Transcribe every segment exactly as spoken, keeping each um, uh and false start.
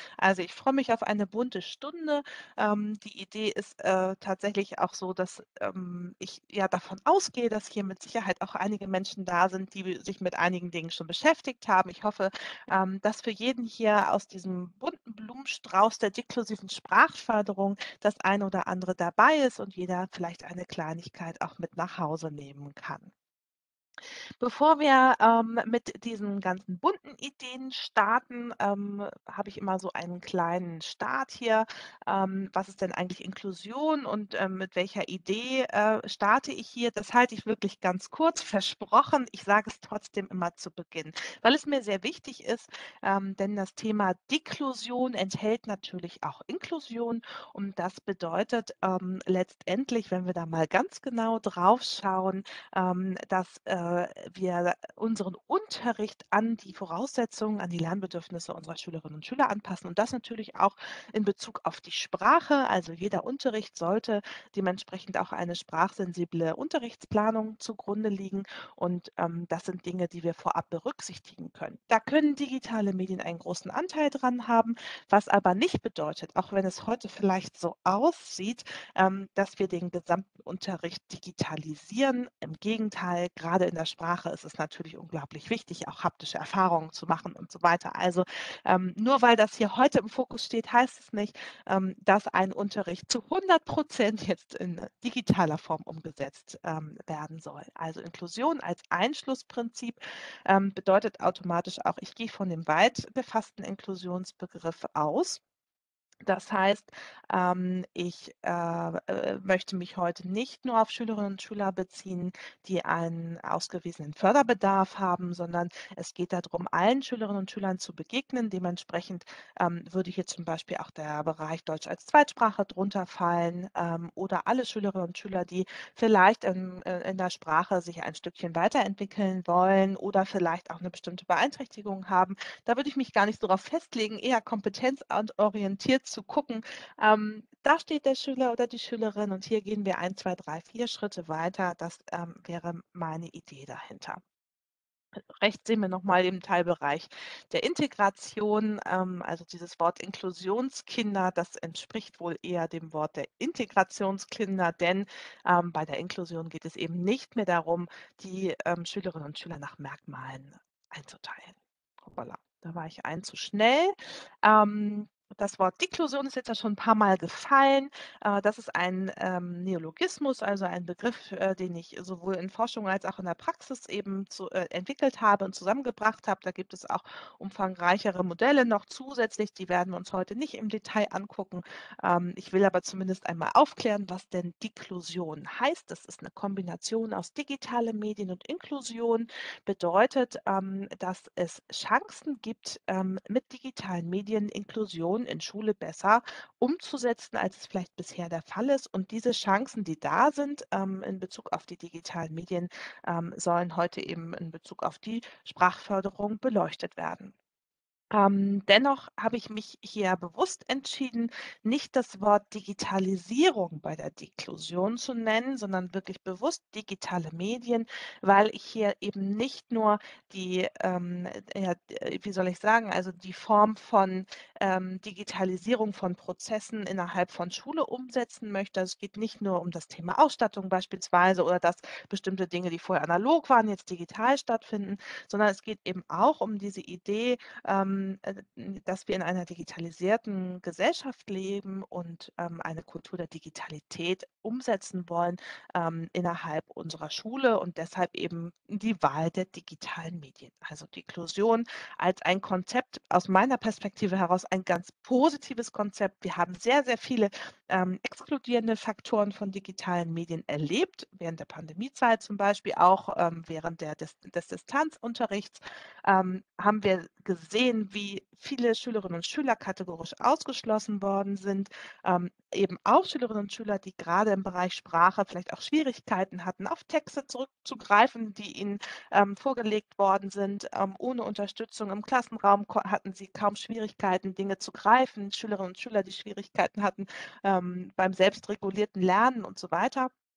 Also ich freue mich auf eine bunte Stunde. Ähm, die Idee ist äh, tatsächlich auch so, dass ähm, ich ja davon ausgehe, dass hier mit Sicherheit auch einige Menschen da sind, die sich mit einigen Dingen schon beschäftigt haben. Ich hoffe, ähm, dass für jeden hier aus diesem bunten Blumenstrauß der deklusiven Sprachförderung das eine oder andere dabei ist und jeder vielleicht eine Kleinigkeit auch mit nach Hause nehmen kann. Bevor wir ähm, mit diesen ganzen bunten Ideen starten, ähm, habe ich immer so einen kleinen Start hier. Ähm, was ist denn eigentlich Inklusion und ähm, mit welcher Idee äh, starte ich hier? Das halte ich wirklich ganz kurz, versprochen. Ich sage es trotzdem immer zu Beginn, weil es mir sehr wichtig ist, ähm, denn das Thema Deklusion enthält natürlich auch Inklusion und das bedeutet ähm, letztendlich, wenn wir da mal ganz genau drauf schauen, ähm, dass äh, wir unseren Unterricht an die Voraussetzungen, an die Lernbedürfnisse unserer Schülerinnen und Schüler anpassen und das natürlich auch in Bezug auf die Sprache. Also jeder Unterricht sollte dementsprechend auch eine sprachsensible Unterrichtsplanung zugrunde liegen und ähm, das sind Dinge, die wir vorab berücksichtigen können. Da können digitale Medien einen großen Anteil dran haben, was aber nicht bedeutet, auch wenn es heute vielleicht so aussieht, ähm, dass wir den gesamten Unterricht digitalisieren. Im Gegenteil, gerade in der Sprache ist es natürlich unglaublich wichtig, auch haptische Erfahrungen zu machen und so weiter. Also ähm, nur weil das hier heute im Fokus steht, heißt es nicht, ähm, dass ein Unterricht zu hundert Prozent jetzt in digitaler Form umgesetzt ähm, werden soll. Also Inklusion als Einschlussprinzip ähm, bedeutet automatisch auch, ich gehe von dem weit gefassten Inklusionsbegriff aus. Das heißt, ähm, ich äh, äh, möchte mich heute nicht nur auf Schülerinnen und Schüler beziehen, die einen ausgewiesenen Förderbedarf haben, sondern es geht darum, allen Schülerinnen und Schülern zu begegnen. Dementsprechend ähm, würde hier zum Beispiel auch der Bereich Deutsch als Zweitsprache drunter fallen ähm, oder alle Schülerinnen und Schüler, die vielleicht in, äh, in der Sprache sich ein Stückchen weiterentwickeln wollen oder vielleicht auch eine bestimmte Beeinträchtigung haben. Da würde ich mich gar nicht so darauf festlegen, eher kompetenzorientiert zu gucken. Ähm, da steht der Schüler oder die Schülerin und hier gehen wir ein, zwei, drei, vier Schritte weiter. Das ähm, wäre meine Idee dahinter. Rechts sehen wir nochmal im Teilbereich der Integration, ähm, also dieses Wort Inklusionskinder, das entspricht wohl eher dem Wort der Integrationskinder, denn ähm, bei der Inklusion geht es eben nicht mehr darum, die ähm, Schülerinnen und Schüler nach Merkmalen einzuteilen. Hoppala, da war ich ein zu schnell. Ähm, das Wort Deklusion ist jetzt ja schon ein paar Mal gefallen. Äh, das ist ein ähm, Neologismus, also ein Begriff, äh, den ich sowohl in Forschung als auch in der Praxis eben zu, äh, entwickelt habe und zusammengebracht habe. Da gibt es auch umfangreichere Modelle noch zusätzlich, die werden wir uns heute nicht im Detail angucken. Ähm, ich will aber zumindest einmal aufklären, was denn Deklusion heißt. Das ist eine Kombination aus digitale Medien und Inklusion. Bedeutet, ähm, dass es Chancen gibt, ähm, mit digitalen Medien Inklusion in Schule besser umzusetzen, als es vielleicht bisher der Fall ist. Und diese Chancen, die da sind ähm, in Bezug auf die digitalen Medien, ähm, sollen heute eben in Bezug auf die Sprachförderung beleuchtet werden. Ähm, dennoch habe ich mich hier bewusst entschieden, nicht das Wort Digitalisierung bei der Deklusion zu nennen, sondern wirklich bewusst digitale Medien, weil ich hier eben nicht nur die, ähm, ja, äh, wie soll ich sagen, also die Form von ähm, Digitalisierung von Prozessen innerhalb von Schule umsetzen möchte. Also es geht nicht nur um das Thema Ausstattung beispielsweise oder dass bestimmte Dinge, die vorher analog waren, jetzt digital stattfinden, sondern es geht eben auch um diese Idee, ähm, äh, dass wir in einer digitalisierten Gesellschaft leben und ähm, eine Kultur der Digitalität umsetzen wollen ähm, innerhalb unserer Schule und deshalb eben die Wahl der digitalen Medien. Also die Inklusion als ein Konzept aus meiner Perspektive heraus ein ganz positives Konzept. Wir haben sehr, sehr viele ähm, exkludierende Faktoren von digitalen Medien erlebt, während der Pandemiezeit zum Beispiel, auch ähm, während der, des, des Distanzunterrichts ähm, haben wir gesehen, wie viele Schülerinnen und Schüler kategorisch ausgeschlossen worden sind. Ähm, eben auch Schülerinnen und Schüler, die gerade im Bereich Sprache vielleicht auch Schwierigkeiten hatten, auf Texte zurückzugreifen, die ihnen ähm, vorgelegt worden sind. Ähm, ohne Unterstützung im Klassenraum ko- hatten sie kaum Schwierigkeiten, Dinge zu greifen. Schülerinnen und Schüler, die Schwierigkeiten hatten ähm, beim selbstregulierten Lernen und so weiter.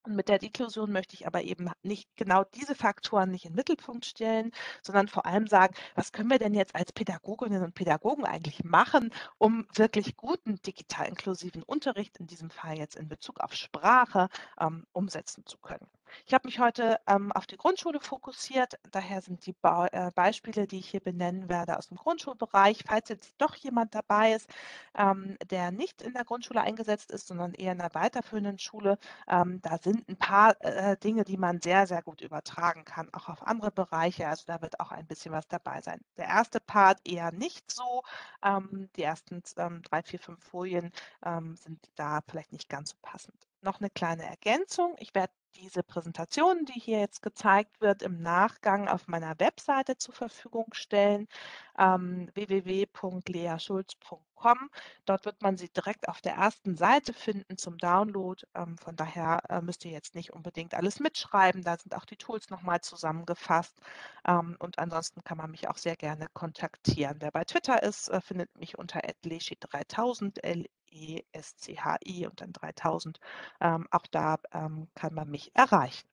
Und mit der Deklusion möchte ich aber eben nicht genau diese Faktoren nicht in den Mittelpunkt stellen, sondern vor allem sagen: „Was können wir denn jetzt als Pädagoginnen und Pädagogen eigentlich machen, um wirklich guten digital inklusiven Unterricht, in diesem Fall jetzt in Bezug auf Sprache, ähm, umsetzen zu können?“ Ich habe mich heute, ähm, auf die Grundschule fokussiert, daher sind die Bau äh, Beispiele, die ich hier benennen werde, aus dem Grundschulbereich. Falls jetzt doch jemand dabei ist, ähm, der nicht in der Grundschule eingesetzt ist, sondern eher in 'ner weiterführenden Schule, ähm, da sind ein paar, äh, Dinge, die man sehr, sehr gut übertragen kann, auch auf andere Bereiche. Also, da wird auch ein bisschen was dabei sein. Der erste Part eher nicht so. Ähm, die ersten z ähm, drei, vier, fünf Folien, ähm, sind da vielleicht nicht ganz so passend. Noch eine kleine Ergänzung. Ich werde diese Präsentation, die hier jetzt gezeigt wird, im Nachgang auf meiner Webseite zur Verfügung stellen, ähm, w w w punkt lea schulz punkt com. Dort wird man sie direkt auf der ersten Seite finden zum Download. Ähm, von daher äh, müsst ihr jetzt nicht unbedingt alles mitschreiben. Da sind auch die Tools nochmal zusammengefasst. Ähm, und ansonsten kann man mich auch sehr gerne kontaktieren. Wer bei Twitter ist, äh, findet mich unter leschi dreitausend, L E S C H I und dann dreitausend. Ähm, auch da ähm, kann man mich erreichen.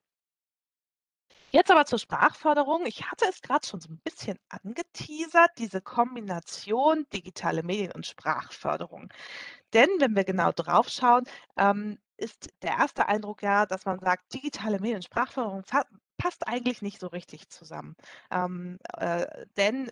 Jetzt aber zur Sprachförderung. Ich hatte es gerade schon so ein bisschen angeteasert, diese Kombination digitale Medien und Sprachförderung. Denn wenn wir genau drauf schauen, ähm, ist der erste Eindruck ja, dass man sagt, digitale Medien, Sprachförderung fa passt eigentlich nicht so richtig zusammen. Ähm, äh, denn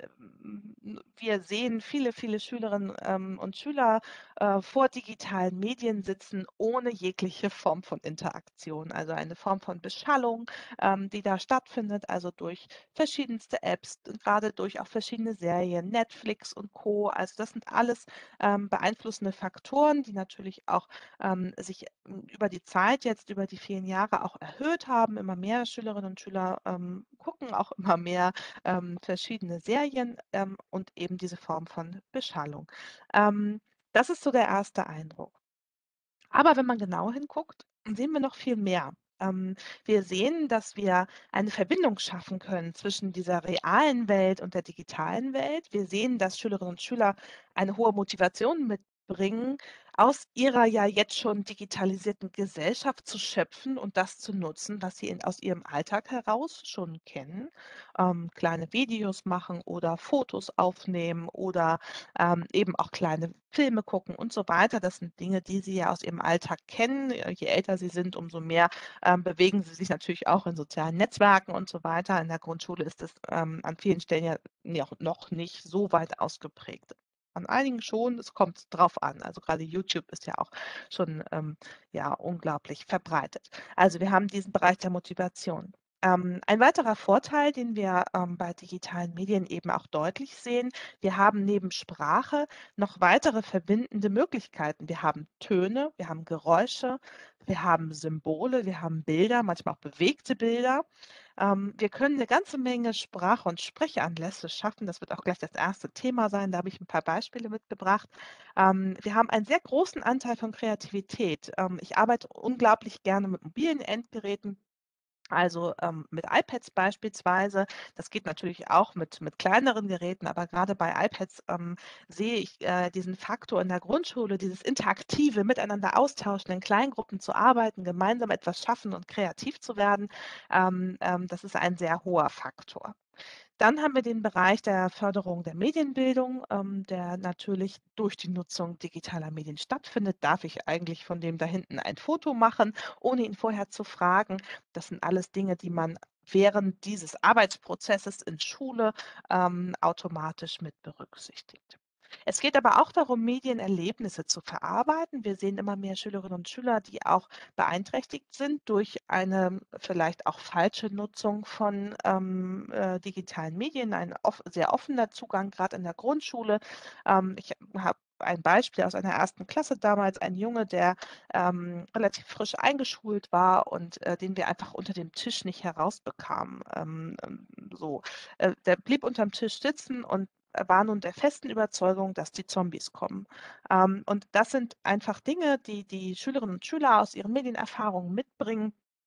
mm, wir sehen viele, viele Schülerinnen ähm, und Schüler äh, vor digitalen Medien sitzen ohne jegliche Form von Interaktion, also eine Form von Beschallung, ähm, die da stattfindet, also durch verschiedenste Apps, gerade durch auch verschiedene Serien, Netflix und Co. Also das sind alles ähm, beeinflussende Faktoren, die natürlich auch ähm, sich ähm, über die Zeit jetzt, über die vielen Jahre auch erhöht haben. Immer mehr Schülerinnen und Schüler ähm, gucken auch immer mehr ähm, verschiedene Serien ähm, und eben diese Form von Beschallung. Ähm, Das ist so der erste Eindruck. Aber wenn man genau hinguckt, sehen wir noch viel mehr. Ähm, wir sehen, dass wir eine Verbindung schaffen können zwischen dieser realen Welt und der digitalen Welt. Wir sehen, dass Schülerinnen und Schüler eine hohe Motivation mitbringen, aus ihrer ja jetzt schon digitalisierten Gesellschaft zu schöpfen und das zu nutzen, was sie in, aus ihrem Alltag heraus schon kennen. Ähm, kleine Videos machen oder Fotos aufnehmen oder ähm, eben auch kleine Filme gucken und so weiter. Das sind Dinge, die sie ja aus ihrem Alltag kennen. Äh, je älter sie sind, umso mehr ähm, bewegen sie sich natürlich auch in sozialen Netzwerken und so weiter. In der Grundschule ist es ähm, an vielen Stellen ja noch noch nicht so weit ausgeprägt. An einigen schon, es kommt drauf an. Also gerade YouTube ist ja auch schon ähm, ja, unglaublich verbreitet. Also wir haben diesen Bereich der Motivation. Ähm, ein weiterer Vorteil, den wir ähm, bei digitalen Medien eben auch deutlich sehen, wir haben neben Sprache noch weitere verbindende Möglichkeiten. Wir haben Töne, wir haben Geräusche, wir haben Symbole, wir haben Bilder, manchmal auch bewegte Bilder. Ähm, wir können eine ganze Menge Sprach- und Sprechanlässe schaffen. Das wird auch gleich das erste Thema sein. Da habe ich ein paar Beispiele mitgebracht. Ähm, wir haben einen sehr großen Anteil von Kreativität. Ähm, ich arbeite unglaublich gerne mit mobilen Endgeräten. Also, ähm, mit iPads beispielsweise. Das geht natürlich auch mit mit kleineren Geräten, aber gerade bei iPads, ähm, sehe ich, äh, diesen Faktor in der Grundschule, dieses interaktive Miteinander austauschen, in Kleingruppen zu arbeiten, gemeinsam etwas schaffen und kreativ zu werden. Ähm, ähm, das ist ein sehr hoher Faktor. Dann haben wir den Bereich der Förderung der Medienbildung, ähm, der natürlich durch die Nutzung digitaler Medien stattfindet. Darf ich eigentlich von dem da hinten ein Foto machen, ohne ihn vorher zu fragen? Das sind alles Dinge, die man während dieses Arbeitsprozesses in Schule ähm, automatisch mit berücksichtigt. Es geht aber auch darum, Medienerlebnisse zu verarbeiten. Wir sehen immer mehr Schülerinnen und Schüler, die auch beeinträchtigt sind durch eine vielleicht auch falsche Nutzung von ähm, äh, digitalen Medien, ein off sehr offener Zugang, gerade in der Grundschule. Ähm, ich habe ein Beispiel aus einer ersten Klasse damals, ein Junge, der ähm, relativ frisch eingeschult war und äh, den wir einfach unter dem Tisch nicht herausbekamen. Ähm, ähm, so, äh, der blieb unterm Tisch sitzen und war nun der festen Überzeugung, dass die Zombies kommen. Ähm, und das sind einfach Dinge, die die Schülerinnen und Schüler aus ihren Medienerfahrungen mitbringen.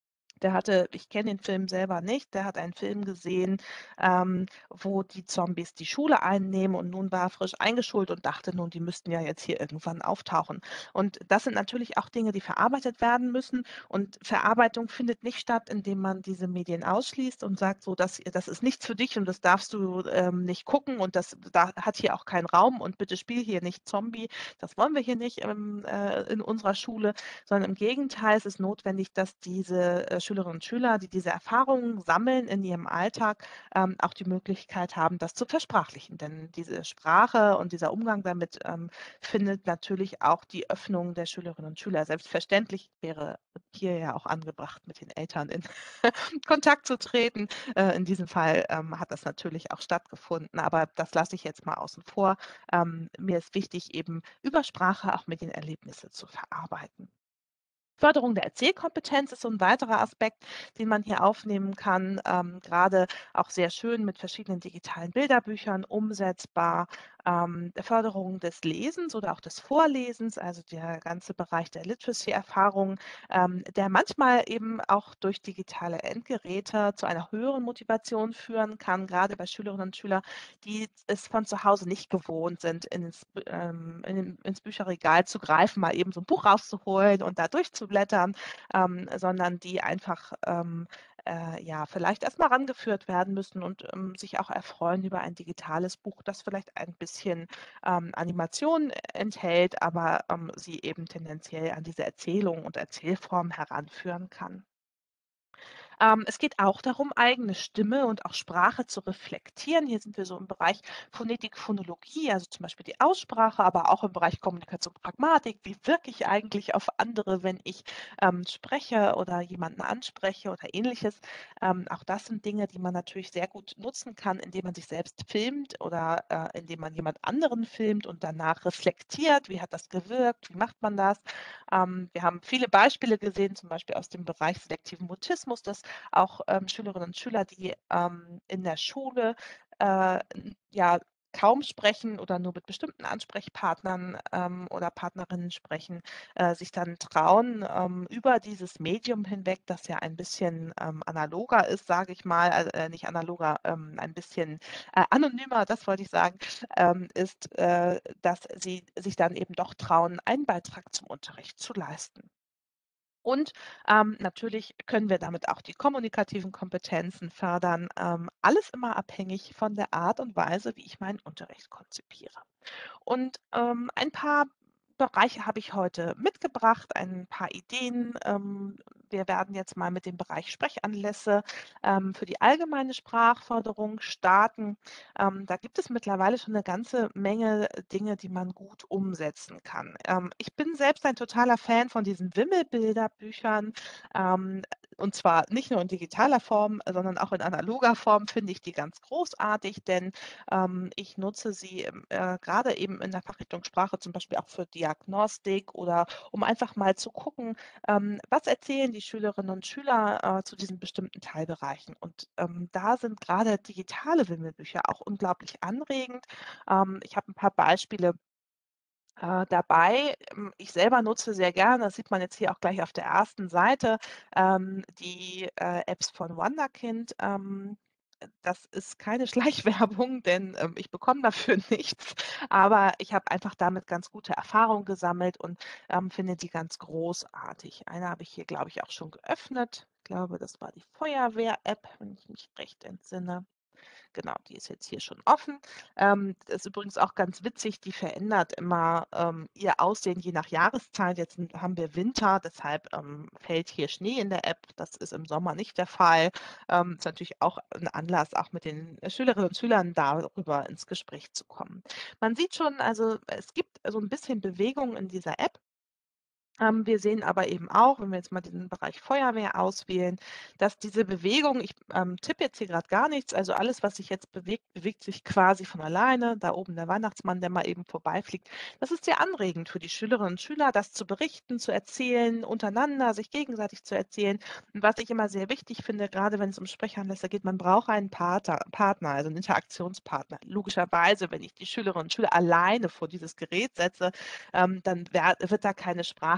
Der hatte ich kenne den Film selber nicht, der hat einen Film gesehen, ähm, wo die Zombies die Schule einnehmen und nun war er frisch eingeschult und dachte nun, die müssten ja jetzt hier irgendwann auftauchen. Und das sind natürlich auch Dinge, die verarbeitet werden müssen und Verarbeitung findet nicht statt, indem man diese Medien ausschließt und sagt so: „Das das ist nichts für dich und das darfst du, ähm, nicht gucken und das da hat hier auch keinen Raum und bitte spiel hier nicht Zombie. Das wollen wir hier nicht, ähm, äh, in unserer Schule." Sondern im Gegenteil, es ist notwendig, dass diese, äh, Schülerinnen und Schüler, die diese Erfahrungen sammeln in ihrem Alltag, ähm, auch die Möglichkeit haben, das zu versprachlichen. Denn diese Sprache und dieser Umgang damit, ähm, findet natürlich auch die Öffnung der Schülerinnen und Schüler. Selbstverständlich wäre hier ja auch angebracht, mit den Eltern in Kontakt zu treten. Äh, in diesem Fall, ähm, hat das natürlich auch stattgefunden, aber das lasse ich jetzt mal außen vor. Ähm, mir ist wichtig, eben über Sprache auch Medienerlebnisse zu verarbeiten. Förderung der Erzählkompetenz ist so ein weiterer Aspekt, den man hier aufnehmen kann, ähm, grade auch sehr schön mit verschiedenen digitalen Bilderbüchern umsetzbar. Ähm, Förderung des Lesens oder auch des Vorlesens, also der ganze Bereich der Literacy-Erfahrung, ähm, der manchmal eben auch durch digitale Endgeräte zu einer höheren Motivation führen kann, grade bei Schülerinnen und Schüler, die es von zu Hause nicht gewohnt sind, ins B ähm, in den ins Bücherregal zu greifen, mal eben so 'n Buch rauszuholen und da durchzublättern, ähm, sondern die einfach, ähm, äh, ja, vielleicht erst mal rangeführt werden müssen und, ähm, sich auch erfreuen über ein digitales Buch, das vielleicht ein bisschen, ähm, Animation enthält, aber, ähm, sie eben tendenziell an diese Erzählung und Erzählform heranführen kann. Ähm, es geht auch darum, eigene Stimme und auch Sprache zu reflektieren. Hier sind wir so im Bereich Phonetik, Phonologie, also zum Beispiel die Aussprache, aber auch im Bereich Kommunikation, Pragmatik. Wie wirke ich eigentlich auf andere, wenn ich ähm, spreche oder jemanden anspreche oder ähnliches? Ähm, auch das sind Dinge, die man natürlich sehr gut nutzen kann, indem man sich selbst filmt oder äh, indem man jemand anderen filmt und danach reflektiert. Wie hat das gewirkt? Wie macht man das? Ähm, wir haben viele Beispiele gesehen, zum Beispiel aus dem Bereich selektiven Mutismus, dass auch, ähm, Schülerinnen und Schüler, die, ähm, in der Schule, äh, n ja, kaum sprechen oder nur mit bestimmten Ansprechpartnern, ähm, oder Partnerinnen sprechen, äh, sich dann trauen, ähm, über dieses Medium hinweg, das ja ein bisschen, ähm, analoger ist, sage ich mal, al äh, nicht analoger, ähm, ein bisschen, äh, anonymer, das wollte ich sagen, ähm, ist, äh, dass sie sich dann eben doch trauen, einen Beitrag zum Unterricht zu leisten. Und, ähm, natürlich können wir damit auch die kommunikativen Kompetenzen fördern. Ähm, alles immer abhängig von der Art und Weise, wie ich meinen Unterricht konzipiere. Und, ähm, ein paar Bereiche habe ich heute mitgebracht, ein paar Ideen. Ähm, wir werden jetzt mal mit dem Bereich Sprechanlässe, ähm, für die allgemeine Sprachförderung starten. Ähm, da gibt es mittlerweile schon eine ganze Menge Dinge, die man gut umsetzen kann. Ähm, ich bin selbst ein totaler Fan von diesen Wimmelbilderbüchern, ähm, und zwar nicht nur in digitaler Form, sondern auch in analoger Form finde ich die ganz großartig, denn ähm, ich nutze sie, ähm, äh, grade eben in der Fachrichtung Sprache, zum Beispiel auch für Diagnostik oder um einfach mal zu gucken, ähm, was erzählen die Schülerinnen und Schüler, äh, zu diesen bestimmten Teilbereichen. Und, ähm, da sind gerade digitale Wimmelbücher auch unglaublich anregend. Ähm, ich habe ein paar Beispiele äh, dabei. Ähm, ich selber nutze sehr gerne, das sieht man jetzt hier auch gleich auf der ersten Seite, ähm, die, äh, Apps von Wunderkind. Ähm, äh, das ist keine Schleichwerbung, denn, ähm, ich bekomme dafür nichts, aber ich habe einfach damit ganz gute Erfahrungen gesammelt und, ähm, finde die ganz großartig. Eine habe ich hier, glaube ich, auch schon geöffnet. Ich glaube, das war die Feuerwehr-App, wenn ich mich recht entsinne. Genau, die ist jetzt hier schon offen. Ähm, das ist übrigens auch ganz witzig, die verändert immer, ähm, ihr Aussehen je nach Jahreszeit. Jetzt n haben wir Winter, deshalb, ähm, fällt hier Schnee in der App. Das ist im Sommer nicht der Fall. Ähm, ist natürlich auch ein Anlass, auch mit den Schülerinnen und Schülern darüber ins Gespräch zu kommen. Man sieht schon, also, es gibt so ein bisschen Bewegung in dieser App. Ähm, wir sehen aber eben auch, wenn wir jetzt mal diesen Bereich Feuerwehr auswählen, dass diese Bewegung ich, ähm, tippe jetzt hier gerade gar nichts, also alles, was sich jetzt bewegt, bewegt sich quasi von alleine. Da oben der Weihnachtsmann, der mal eben vorbeifliegt. Das ist sehr anregend für die Schülerinnen und Schüler, das zu berichten, zu erzählen, untereinander, sich gegenseitig zu erzählen. Und was ich immer sehr wichtig finde, gerade wenn es um Sprechanlässe geht, man braucht einen Pater Partner, also einen Interaktionspartner. Logischerweise, wenn ich die Schülerinnen und Schüler alleine vor dieses Gerät setze, ähm, dann wer wird da keine Sprache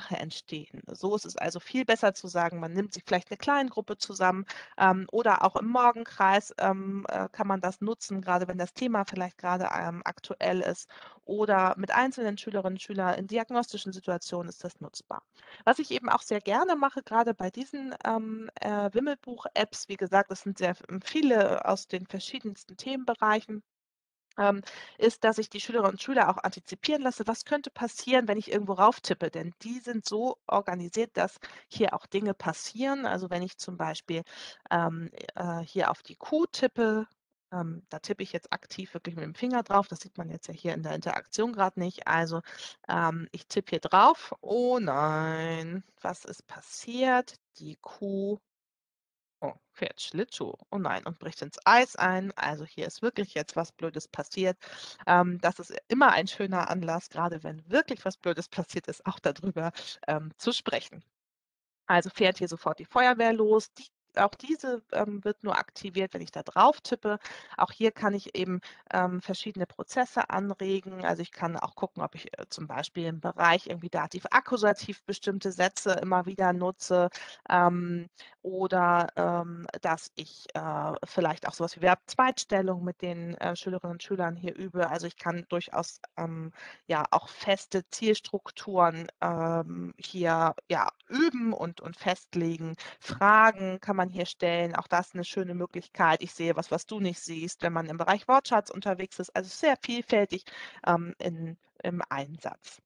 Sprache entstehen. So ist es also viel besser zu sagen, man nimmt sich vielleicht eine Kleingruppe zusammen, ähm, oder auch im Morgenkreis, ähm, äh, kann man das nutzen, gerade wenn das Thema vielleicht gerade ähm, aktuell ist, oder mit einzelnen Schülerinnen und Schülern in diagnostischen Situationen ist das nutzbar. Was ich eben auch sehr gerne mache, gerade bei diesen ähm, äh, Wimmelbuch-Apps, wie gesagt, das sind sehr viele aus den verschiedensten Themenbereichen, ähm, ist, dass ich die Schülerinnen und Schüler auch antizipieren lasse, was könnte passieren, wenn ich irgendwo rauftippe. Denn die sind so organisiert, dass hier auch Dinge passieren. Also wenn ich zum Beispiel ähm, äh, hier auf die Kuh tippe, ähm, da tippe ich jetzt aktiv wirklich mit dem Finger drauf. Das sieht man jetzt ja hier in der Interaktion gerade nicht. Also ähm, ich tippe hier drauf. Oh nein, was ist passiert? Die Kuh Oh, fährt Schlittschuh. Oh nein, und bricht ins Eis ein. Also hier ist wirklich jetzt was Blödes passiert. Ähm, das ist immer ein schöner Anlass, gerade wenn wirklich was Blödes passiert ist, auch darüber ähm, zu sprechen. Also fährt hier sofort die Feuerwehr los. Die, auch diese ähm, wird nur aktiviert, wenn ich da drauf tippe. Auch hier kann ich eben ähm, verschiedene Prozesse anregen. Also ich kann auch gucken, ob ich äh, zum Beispiel im Bereich irgendwie Dativ-Akkusativ bestimmte Sätze immer wieder nutze, ähm, oder ähm, dass ich äh, vielleicht auch sowas wie Verb-Zweitstellung mit den äh, Schülerinnen und Schülern hier übe. Also ich kann durchaus ähm, ja auch feste Zielstrukturen ähm, hier ja üben und, und festlegen. Fragen kann man hier stellen. Auch das ist eine schöne Möglichkeit. Ich sehe was, was du nicht siehst, wenn man im Bereich Wortschatz unterwegs ist. Also sehr vielfältig ähm, in, im Einsatz.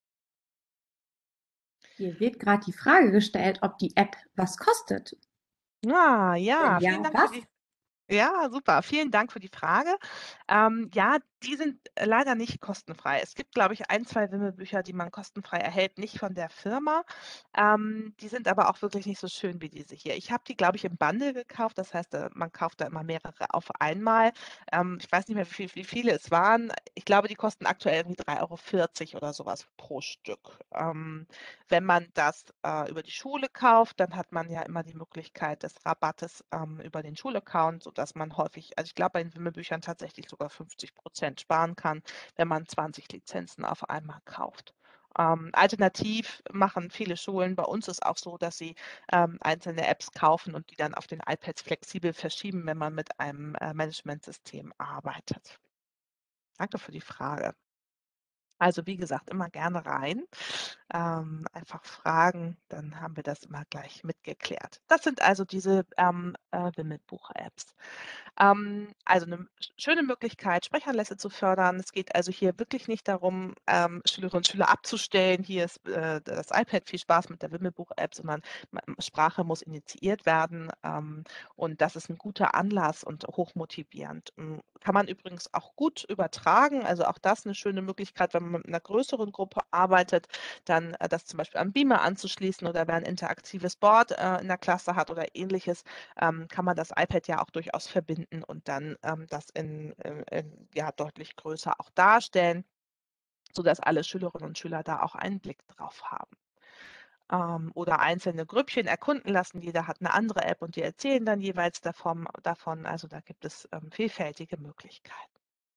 Hier wird gerade die Frage gestellt, ob die App was kostet. Ah, Wenn ja, vielen ja, Dank für was? die Ja, super. Vielen Dank für die Frage. Ähm, ja, die sind äh, leider nicht kostenfrei. Es gibt, glaube ich, ein, zwei Wimmelbücher, die man kostenfrei erhält, nicht von der Firma. Ähm, die sind aber auch wirklich nicht so schön wie diese hier. Ich habe die, glaube ich, im Bundle gekauft. Das heißt, äh, man kauft da immer mehrere auf einmal. Ähm, ich weiß nicht mehr, wie, viel, wie viele es waren. Ich glaube, die kosten aktuell irgendwie drei Euro vierzig oder sowas pro Stück. Ähm, wenn man das äh, über die Schule kauft, dann hat man ja immer die Möglichkeit des Rabattes ähm, über den Schulaccount, sodass man häufig, also ich glaube, bei den Wimmelbüchern tatsächlich sogar fünfzig Prozent sparen kann, wenn man zwanzig Lizenzen auf einmal kauft. Ähm, alternativ machen viele Schulen, bei uns ist auch so, dass sie ähm, einzelne Apps kaufen und die dann auf den iPads flexibel verschieben, wenn man mit einem äh, Managementsystem arbeitet. Danke für die Frage. Also wie gesagt, immer gerne rein. Ähm, einfach fragen, dann haben wir das immer gleich mitgeklärt. Das sind also diese ähm, äh, Wimmelbuch-Apps. Ähm, also eine schöne Möglichkeit, Sprechanlässe zu fördern. Es geht also hier wirklich nicht darum, ähm, Schülerinnen und Schüler abzustellen. Hier ist äh, das iPad, viel Spaß mit der Wimmelbuch-App, sondern ma- Sprache muss initiiert werden. Ähm, und das ist ein guter Anlass und hochmotivierend. Ähm, Kann man übrigens auch gut übertragen. Also auch das eine schöne Möglichkeit, wenn man mit einer größeren Gruppe arbeitet, dann äh, das zum Beispiel am Beamer anzuschließen oder wer ein interaktives Board äh, in der Klasse hat oder ähnliches, ähm, kann man das iPad ja auch durchaus verbinden und dann ähm, das in, in, in, ja, deutlich größer auch darstellen, sodass alle Schülerinnen und Schüler da auch einen Blick drauf haben. Ähm, oder einzelne Grüppchen erkunden lassen. Jeder hat eine andere App und die erzählen dann jeweils davon. davon. Also da gibt es ähm, vielfältige Möglichkeiten.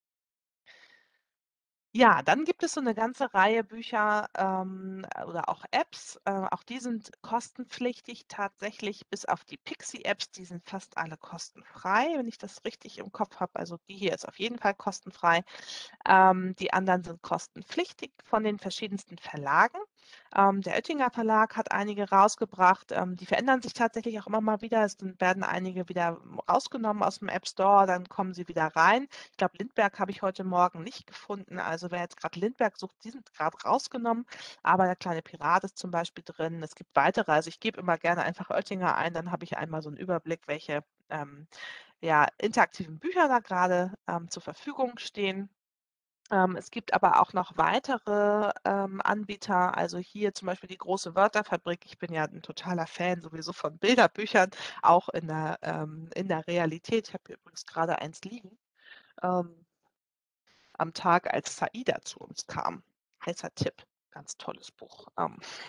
Ja, dann gibt es so eine ganze Reihe Bücher, ähm, äh, oder auch Apps. Äh, auch die sind kostenpflichtig tatsächlich, bis auf die Pixie-Apps, die sind fast alle kostenfrei, wenn ich das richtig im Kopf habe. Also die hier ist auf jeden Fall kostenfrei. Ähm, die anderen sind kostenpflichtig von den verschiedensten Verlagen. Ähm, der Oettinger Verlag hat einige rausgebracht. Ähm, die verändern sich tatsächlich auch immer mal wieder. Es sind- werden einige wieder rausgenommen aus dem App Store, dann kommen sie wieder rein. Ich glaube, Lindbergh habe ich heute Morgen nicht gefunden. Also wer jetzt gerade Lindbergh sucht, die sind gerade rausgenommen. Aber der kleine Pirat ist zum Beispiel drin. Es gibt weitere. Also ich gebe immer gerne einfach Oettinger ein, dann habe ich einmal so einen Überblick, welche ähm, ja, interaktiven Bücher da gerade ähm, zur Verfügung stehen. Ähm, es gibt aber auch noch weitere ähm, Anbieter, also hier zum Beispiel die große Wörterfabrik. Ich bin ja ein totaler Fan sowieso von Bilderbüchern, auch in der, ähm, in der Realität. Ich habe hier übrigens gerade eins liegen. Ähm, am Tag, als Saida zu uns kam. Heißer Tipp, ganz tolles Buch. Ähm,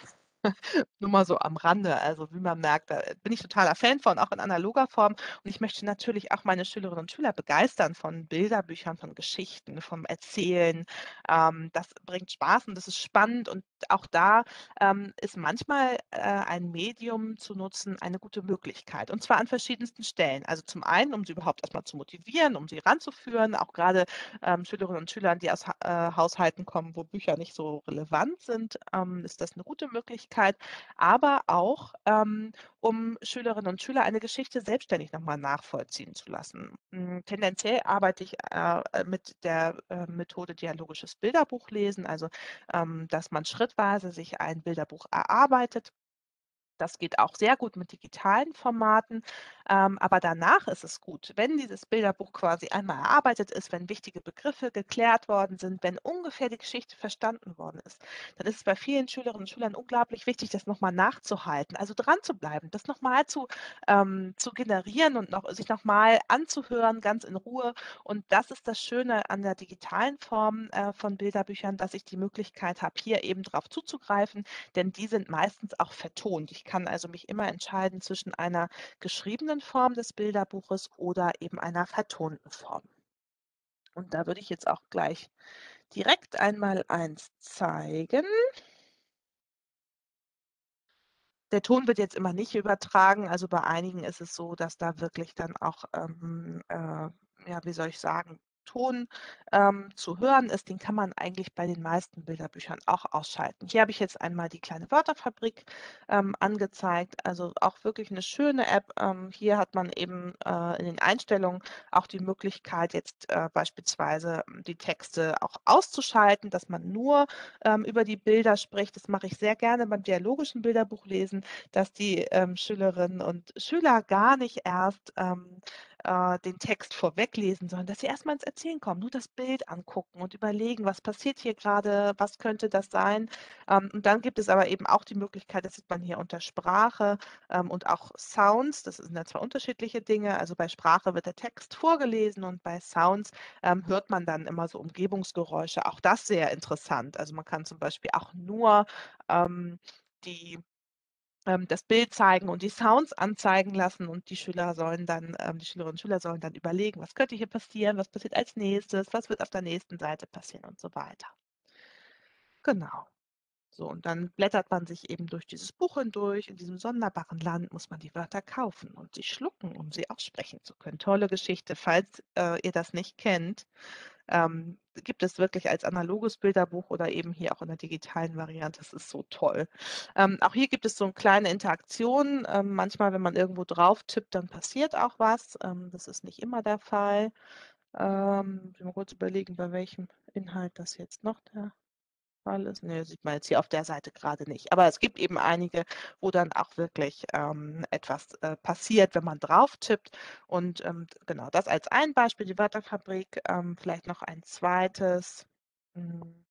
Nur mal so am Rande. Also, wie man merkt, da bin ich totaler Fan von, auch in analoger Form. Und ich möchte natürlich auch meine Schülerinnen und Schüler begeistern von Bilderbüchern, von Geschichten, vom Erzählen. Ähm, das bringt Spaß und das ist spannend. Und auch da ähm, ist manchmal äh, ein Medium zu nutzen eine gute Möglichkeit. Und zwar an verschiedensten Stellen. Also zum einen, um sie überhaupt erstmal zu motivieren, um sie ranzuführen, auch gerade ähm, Schülerinnen und Schülern, die aus Ha äh, Haushalten kommen, wo Bücher nicht so relevant sind, ähm, ist das eine gute Möglichkeit, aber auch, ähm, um Schülerinnen und Schüler eine Geschichte selbstständig noch mal nachvollziehen zu lassen. Hm, tendenziell arbeite ich, äh, äh, mit der, äh, Methode dialogisches Bilderbuchlesen, also, ähm, dass man schrittweise sich ein Bilderbuch erarbeitet. Das geht auch sehr gut mit digitalen Formaten, ähm, aber danach ist es gut, wenn dieses Bilderbuch quasi einmal erarbeitet ist, wenn wichtige Begriffe geklärt worden sind, wenn ungefähr die Geschichte verstanden worden ist, dann ist es bei vielen Schülerinnen und Schülern unglaublich wichtig, das noch mal nachzuhalten, also dran zu bleiben, das noch mal zu ähm, zu generieren und noch sich noch mal anzuhören, ganz in Ruhe. Und das ist das Schöne an der digitalen Form, äh, von Bilderbüchern, dass ich die Möglichkeit habe, hier eben drauf zuzugreifen, denn die sind meistens auch vertont. Ich kann also mich immer entscheiden zwischen einer geschriebenen Form des Bilderbuches oder eben einer vertonten Form. Und da würde ich jetzt auch gleich direkt einmal eins zeigen. Der Ton wird jetzt immer nicht übertragen. Also bei einigen ist es so, dass da wirklich dann auch, ähm, äh, ja, wie soll ich sagen, Ton ähm, zu hören ist. Den kann man eigentlich bei den meisten Bilderbüchern auch ausschalten. Hier habe ich jetzt einmal die kleine Wörterfabrik ähm, angezeigt. Also auch wirklich eine schöne App. Ähm, hier hat man eben äh, in den Einstellungen auch die Möglichkeit, jetzt äh, beispielsweise ähm, die Texte auch auszuschalten, dass man nur ähm, über die Bilder spricht. Das mache ich sehr gerne beim dialogischen Bilderbuchlesen, dass die ähm, Schülerinnen und Schüler gar nicht erst ähm, äh, den Text vorweglesen, sondern dass sie erst mal ins Erzählen kommen, nur das Bild angucken und überlegen, was passiert hier gerade, was könnte das sein? Ähm, und dann gibt es aber eben auch die Möglichkeit, das sieht man hier unter Sprache ähm, und auch Sounds, das sind ja zwei unterschiedliche Dinge. Also bei Sprache wird der Text vorgelesen und bei Sounds ähm, hört man dann immer so Umgebungsgeräusche. Auch das sehr interessant. Also man kann zum Beispiel auch nur ähm, die ähm, das Bild zeigen und die Sounds anzeigen lassen und die Schüler sollen dann ähm, die Schülerinnen und Schüler sollen dann überlegen: „Was könnte hier passieren? Was passiert als Nächstes? Was wird auf der nächsten Seite passieren?“ und so weiter. Genau. So, und dann blättert man sich eben durch dieses Buch hindurch. In diesem sonderbaren Land muss man die Wörter kaufen und sie schlucken, um sie aussprechen zu können. Tolle Geschichte. Falls, äh, ihr das nicht kennt, ähm, gibt es wirklich als analoges Bilderbuch oder eben hier auch in der digitalen Variante. Das ist so toll. Ähm, auch hier gibt es so 'n kleine Interaktion. Ähm, manchmal, wenn man irgendwo drauf tippt, dann passiert auch was. Ähm, das ist nicht immer der Fall. Ähm, muss ich mal kurz überlegen, bei welchem Inhalt das jetzt noch der Fall ist. Ne, sieht man jetzt hier auf der Seite gerade nicht. Aber es gibt eben einige, wo dann auch wirklich, ähm, etwas, äh, passiert, wenn man drauf tippt. Und, ähm, genau, das als ein Beispiel, die Wörterfabrik. Ähm, vielleicht noch ein zweites. Hm,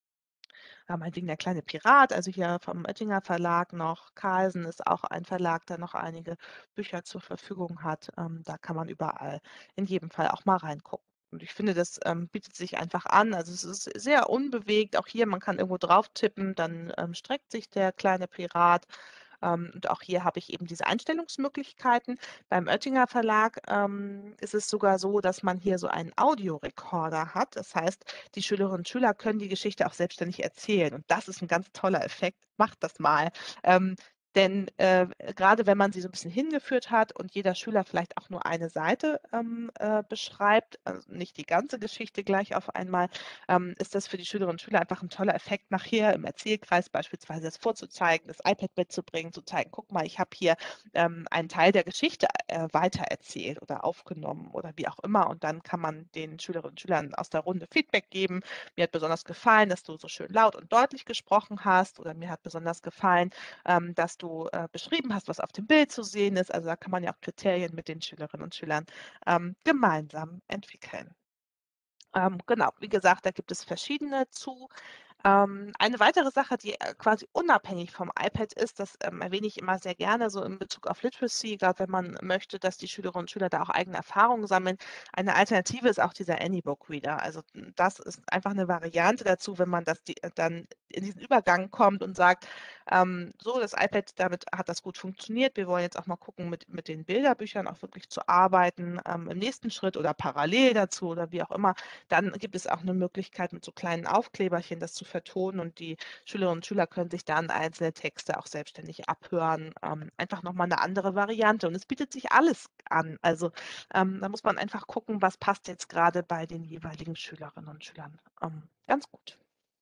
ja, meinetwegen der kleine Pirat, also hier vom Oettinger Verlag noch. Carlsen ist auch ein Verlag, der noch einige Bücher zur Verfügung hat. Ähm, da kann man überall in jedem Fall auch mal reingucken. Und ich finde, das, ähm, bietet sich einfach an. Also, es ist sehr unbewegt. Auch hier, man kann irgendwo drauf tippen, dann, ähm, streckt sich der kleine Pirat. Ähm, und auch hier habe ich eben diese Einstellungsmöglichkeiten. Beim Oettinger Verlag, ähm, ist es sogar so, dass man hier so einen Audiorekorder hat. Das heißt, die Schülerinnen und Schüler können die Geschichte auch selbstständig erzählen und das ist 'n ganz toller Effekt. Macht das mal. Ähm, denn, äh, grade wenn man sie so 'n bisschen hingeführt hat und jeder Schüler vielleicht auch nur eine Seite, ähm, äh, beschreibt, also nicht die ganze Geschichte gleich auf einmal, ähm, ist das für die Schülerinnen und Schüler einfach 'n toller Effekt, nachher im Erzählkreis beispielsweise das vorzuzeigen, das iPad mitzubringen, zu zeigen: „Guck mal, ich habe hier, ähm, einen Teil der Geschichte, äh, weitererzählt oder aufgenommen“ oder wie auch immer. Und dann kann man den Schülerinnen und Schülern aus der Runde Feedback geben. „Mir hat besonders gefallen, dass du so schön laut und deutlich gesprochen hast“ oder „Mir hat besonders gefallen, ähm, dass du, äh, beschrieben hast, was auf dem Bild zu sehen ist.“ Also, da kann man ja auch Kriterien mit den Schülerinnen und Schülern, ähm, gemeinsam entwickeln. Ähm, genau, wie gesagt, da gibt es verschiedene zu. Ähm, eine weitere Sache, die, äh, quasi unabhängig vom iPad ist, das, ähm, erwähne ich immer sehr gerne so in Bezug auf Literacy, grad wenn man möchte, dass die Schülerinnen und Schüler da auch eigene Erfahrungen sammeln. Eine Alternative ist auch dieser Anybook Reader. Also, hm, das ist einfach 'ne Variante dazu, wenn man das die äh, dann in diesen Übergang kommt und sagt, ähm: „So, das iPad, damit hat das gut funktioniert. Wir wollen jetzt auch mal gucken, mit mit den Bilderbüchern auch wirklich zu arbeiten, ähm, im nächsten Schritt oder parallel dazu oder wie auch immer.“ Dann gibt es auch 'ne Möglichkeit, mit so kleinen Aufkleberchen das zu vertonen und die Schülerinnen und Schüler können sich dann einzelne Texte auch selbstständig abhören. Ähm, einfach noch mal 'ne andere Variante und es bietet sich alles an. Also, ähm, da muss man einfach gucken, was passt jetzt grade bei den jeweiligen Schülerinnen und Schülern, ähm, ganz gut.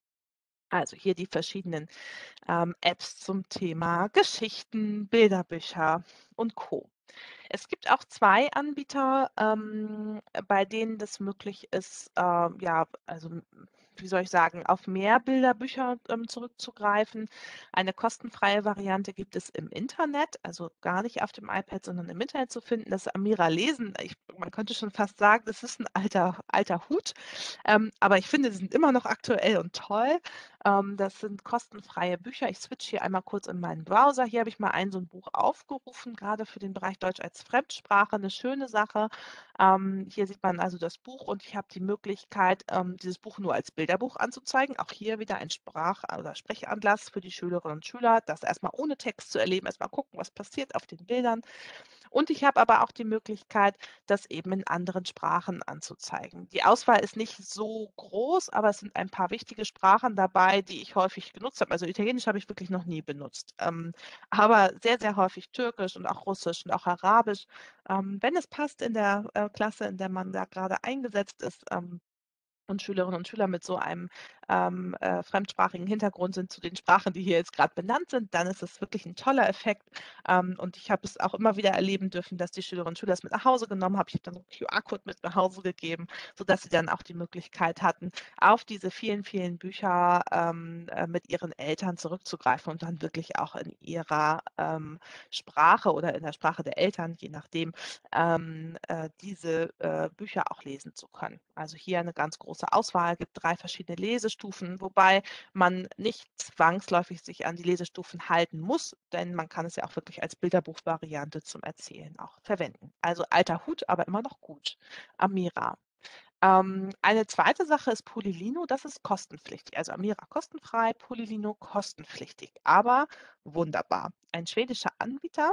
Also, hier die verschiedenen, ähm, Apps zum Thema Geschichten, Bilderbücher und Co. Es gibt auch zwei Anbieter, ähm, bei denen das möglich ist, ähm, ja, also, hm, wie soll ich sagen, auf mehr Bilderbücher, ähm, zurückzugreifen. Eine kostenfreie Variante gibt es im Internet, also, gar nicht auf dem iPad, sondern im Internet zu finden. Das Amira Lesen. Ich man könnte schon fast sagen, das ist 'n alter alter Hut, ähm, aber ich finde, sie sind immer noch aktuell und toll. Ähm, das sind kostenfreie Bücher. Ich switche hier einmal kurz in meinen Browser. Hier habe ich mal ein so 'n Buch aufgerufen, grade für den Bereich Deutsch als Fremdsprache, 'ne schöne Sache. Ähm, hier sieht man also das Buch und ich habe die Möglichkeit, ähm, dieses Buch nur als Bilderbuch anzuzeigen. Auch hier wieder ein Sprach oder Sprechanlass für die Schülerinnen und Schüler, das erst mal ohne Text zu erleben, erst mal gucken, was passiert auf den Bildern. Und ich habe aber auch die Möglichkeit, das eben in anderen Sprachen anzuzeigen. Die Auswahl ist nicht so groß, aber es sind ein paar wichtige Sprachen dabei, die ich häufig genutzt habe. Also, Italienisch habe ich wirklich noch nie benutzt, ähm, aber sehr, sehr häufig Türkisch und auch Russisch und auch Arabisch. Ähm, wenn es passt in der, äh, Klasse, in der man da grade eingesetzt ist, ähm, und Schülerinnen und Schüler mit so einem, ähm, äh, fremdsprachigen Hintergrund sind zu den Sprachen, die hier jetzt grad benannt sind, dann ist es wirklich 'n toller Effekt. Ähm, und ich habe es auch immer wieder erleben dürfen, dass die Schülerinnen und Schüler es mit nach Hause genommen haben. Ich habe dann so 'n QR-Code mit nach Hause gegeben, sodass sie dann auch die Möglichkeit hatten, auf diese vielen, vielen Bücher, ähm, äh, mit ihren Eltern zurückzugreifen und dann wirklich auch in ihrer, ähm, Sprache oder in der Sprache der Eltern, je nachdem, ähm, äh, diese, äh, Bücher auch lesen zu können. Also, hier 'ne ganz große Auswahl, gibt drei verschiedene Lesestufen, wobei man nicht zwangsläufig sich an die Lesestufen halten muss, denn man kann es ja auch wirklich als Bilderbuchvariante zum Erzählen auch verwenden. Also, alter Hut, aber immer noch gut. Amira. Ähm, eine zweite Sache ist Polilino, das ist kostenpflichtig. Also, Amira kostenfrei, Polilino kostenpflichtig, aber wunderbar. Ein schwedischer Anbieter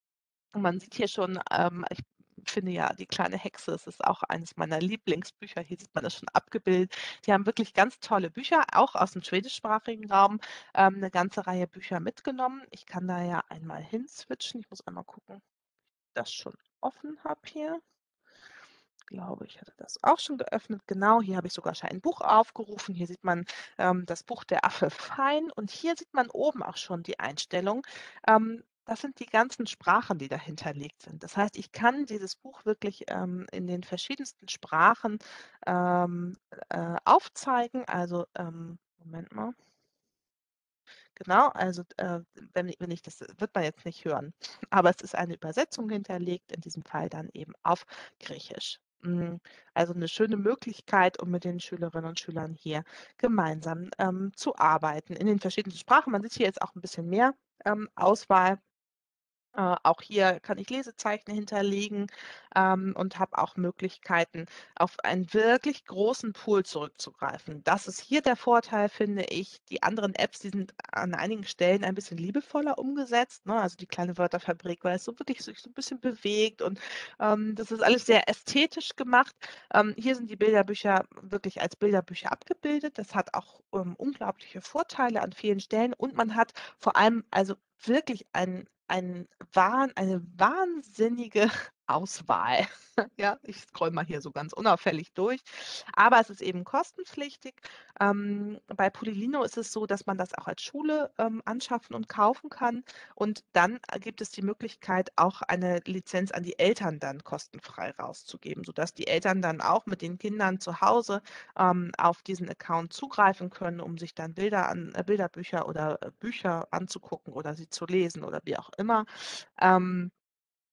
und man sieht hier schon, ähm ich finde ja „Die kleine Hexe“, es ist auch eines meiner Lieblingsbücher. Hier sieht man das schon abgebildet. Die haben wirklich ganz tolle Bücher, auch aus'm schwedischsprachigen Raum, ähm, 'ne ganze Reihe Bücher mitgenommen. Ich kann da ja einmal hin switchen. Ich muss einmal gucken, das schon offen habe hier. Glaube, ich hatte das auch schon geöffnet. Genau, hier habe ich sogar schon ein Buch aufgerufen. Hier sieht man, ähm, das Buch „Der Affe Fein“ und hier sieht man oben auch schon die Einstellung. Ähm, das sind die ganzen Sprachen, die da hinterlegt sind. Das heißt, ich kann dieses Buch wirklich, ähm, in den verschiedensten Sprachen, ähm, äh, aufzeigen. Also, ähm Moment mal. Genau, also, d äh, wenn i wenn ich das wird man jetzt nicht hören, aber es ist eine Übersetzung hinterlegt, in diesem Fall dann eben auf Griechisch. Hm, also, 'ne schöne Möglichkeit, um mit den Schülerinnen und Schülern hier gemeinsam, ähm, zu arbeiten in den verschiedenen Sprachen. Man sieht hier jetzt auch 'n bisschen mehr, ähm, Auswahl. Äh, auch hier kann ich Lesezeichen hinterlegen, ähm, und habe auch Möglichkeiten, auf einen wirklich großen Pool zurückzugreifen. Das ist hier der Vorteil, finde ich. Die anderen Apps, die sind an einigen Stellen ein bisschen liebevoller umgesetzt, ne? Also, die kleine Wörterfabrik, weil es so wirklich sich so 'n bisschen bewegt und, ähm, das ist alles sehr ästhetisch gemacht. Ähm, hier sind die Bilderbücher wirklich als Bilderbücher abgebildet. Das hat auch, ähm, unglaubliche Vorteile an vielen Stellen und man hat vor allem also, wirklich ein ein Wahn eine wahnsinnige Auswahl. Ja, ich scrolle mal hier so ganz unauffällig durch, aber es ist eben kostenpflichtig. Ähm, bei Polilino ist es so, dass man das auch als Schule, ähm, anschaffen und kaufen kann und dann, äh, gibt es die Möglichkeit, auch eine Lizenz an die Eltern dann kostenfrei rauszugeben, sodass die Eltern dann auch mit den Kindern zu Hause, ähm, auf diesen Account zugreifen können, um sich dann Bilder an äh, Bilderbücher oder, äh, Bücher anzugucken oder sie zu lesen oder wie auch immer. Ähm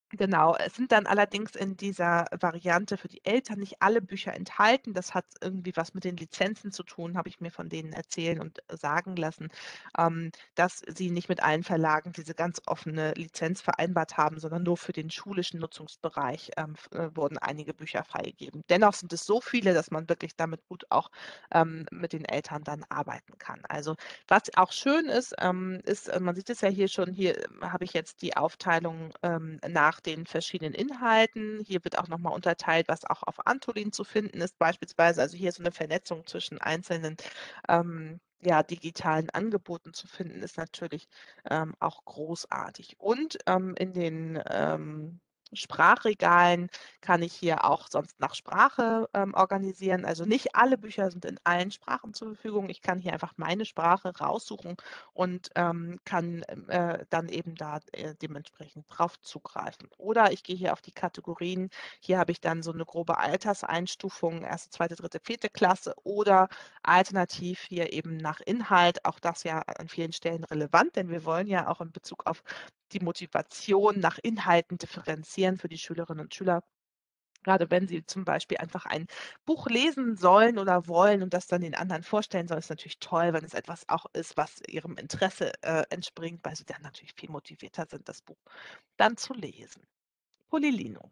Genau, es sind dann allerdings in dieser Variante für die Eltern nicht alle Bücher enthalten. Das hat irgendwie was mit den Lizenzen zu tun, habe ich mir von denen erzählen und sagen lassen, ähm, dass sie nicht mit allen Verlagen diese ganz offene Lizenz vereinbart haben, sondern nur für den schulischen Nutzungsbereich, ähm, f äh, wurden einige Bücher freigegeben. Dennoch sind es so viele, dass man wirklich damit gut auch, ähm, mit den Eltern dann arbeiten kann. Also, was auch schön ist, ähm, ist, äh, man sieht es ja hier schon, hier ähm, habe ich jetzt die Aufteilung, ähm, nach den verschiedenen Inhalten. Hier wird auch noch mal unterteilt, was auch auf Antolin zu finden ist beispielsweise. Also, hier ist so 'ne Vernetzung zwischen einzelnen, ähm, ja, digitalen Angeboten zu finden, ist natürlich, ähm, auch großartig. Und, ähm, in den, ähm, Sprachregalen kann ich hier auch sonst nach Sprache, ähm, organisieren. Also, nicht alle Bücher sind in allen Sprachen zur Verfügung. Ich kann hier einfach meine Sprache raussuchen und, ähm, kann, ähm, äh, dann eben da, äh, dementsprechend drauf zugreifen. Oder ich gehe hier auf die Kategorien. Hier habe ich dann so 'ne grobe Alterseinstufung, erste, zweite, dritte, vierte Klasse oder alternativ hier eben nach Inhalt. Auch das ja an vielen Stellen relevant, denn wir wollen ja auch in Bezug auf die Motivation nach Inhalten differenzieren für die Schülerinnen und Schüler. Grade wenn sie zum Beispiel einfach ein Buch lesen sollen oder wollen und das dann den anderen vorstellen sollen, ist natürlich toll, wenn es etwas auch ist, was ihrem Interesse, äh, entspringt, weil sie dann natürlich viel motivierter sind, das Buch dann zu lesen. Polilino.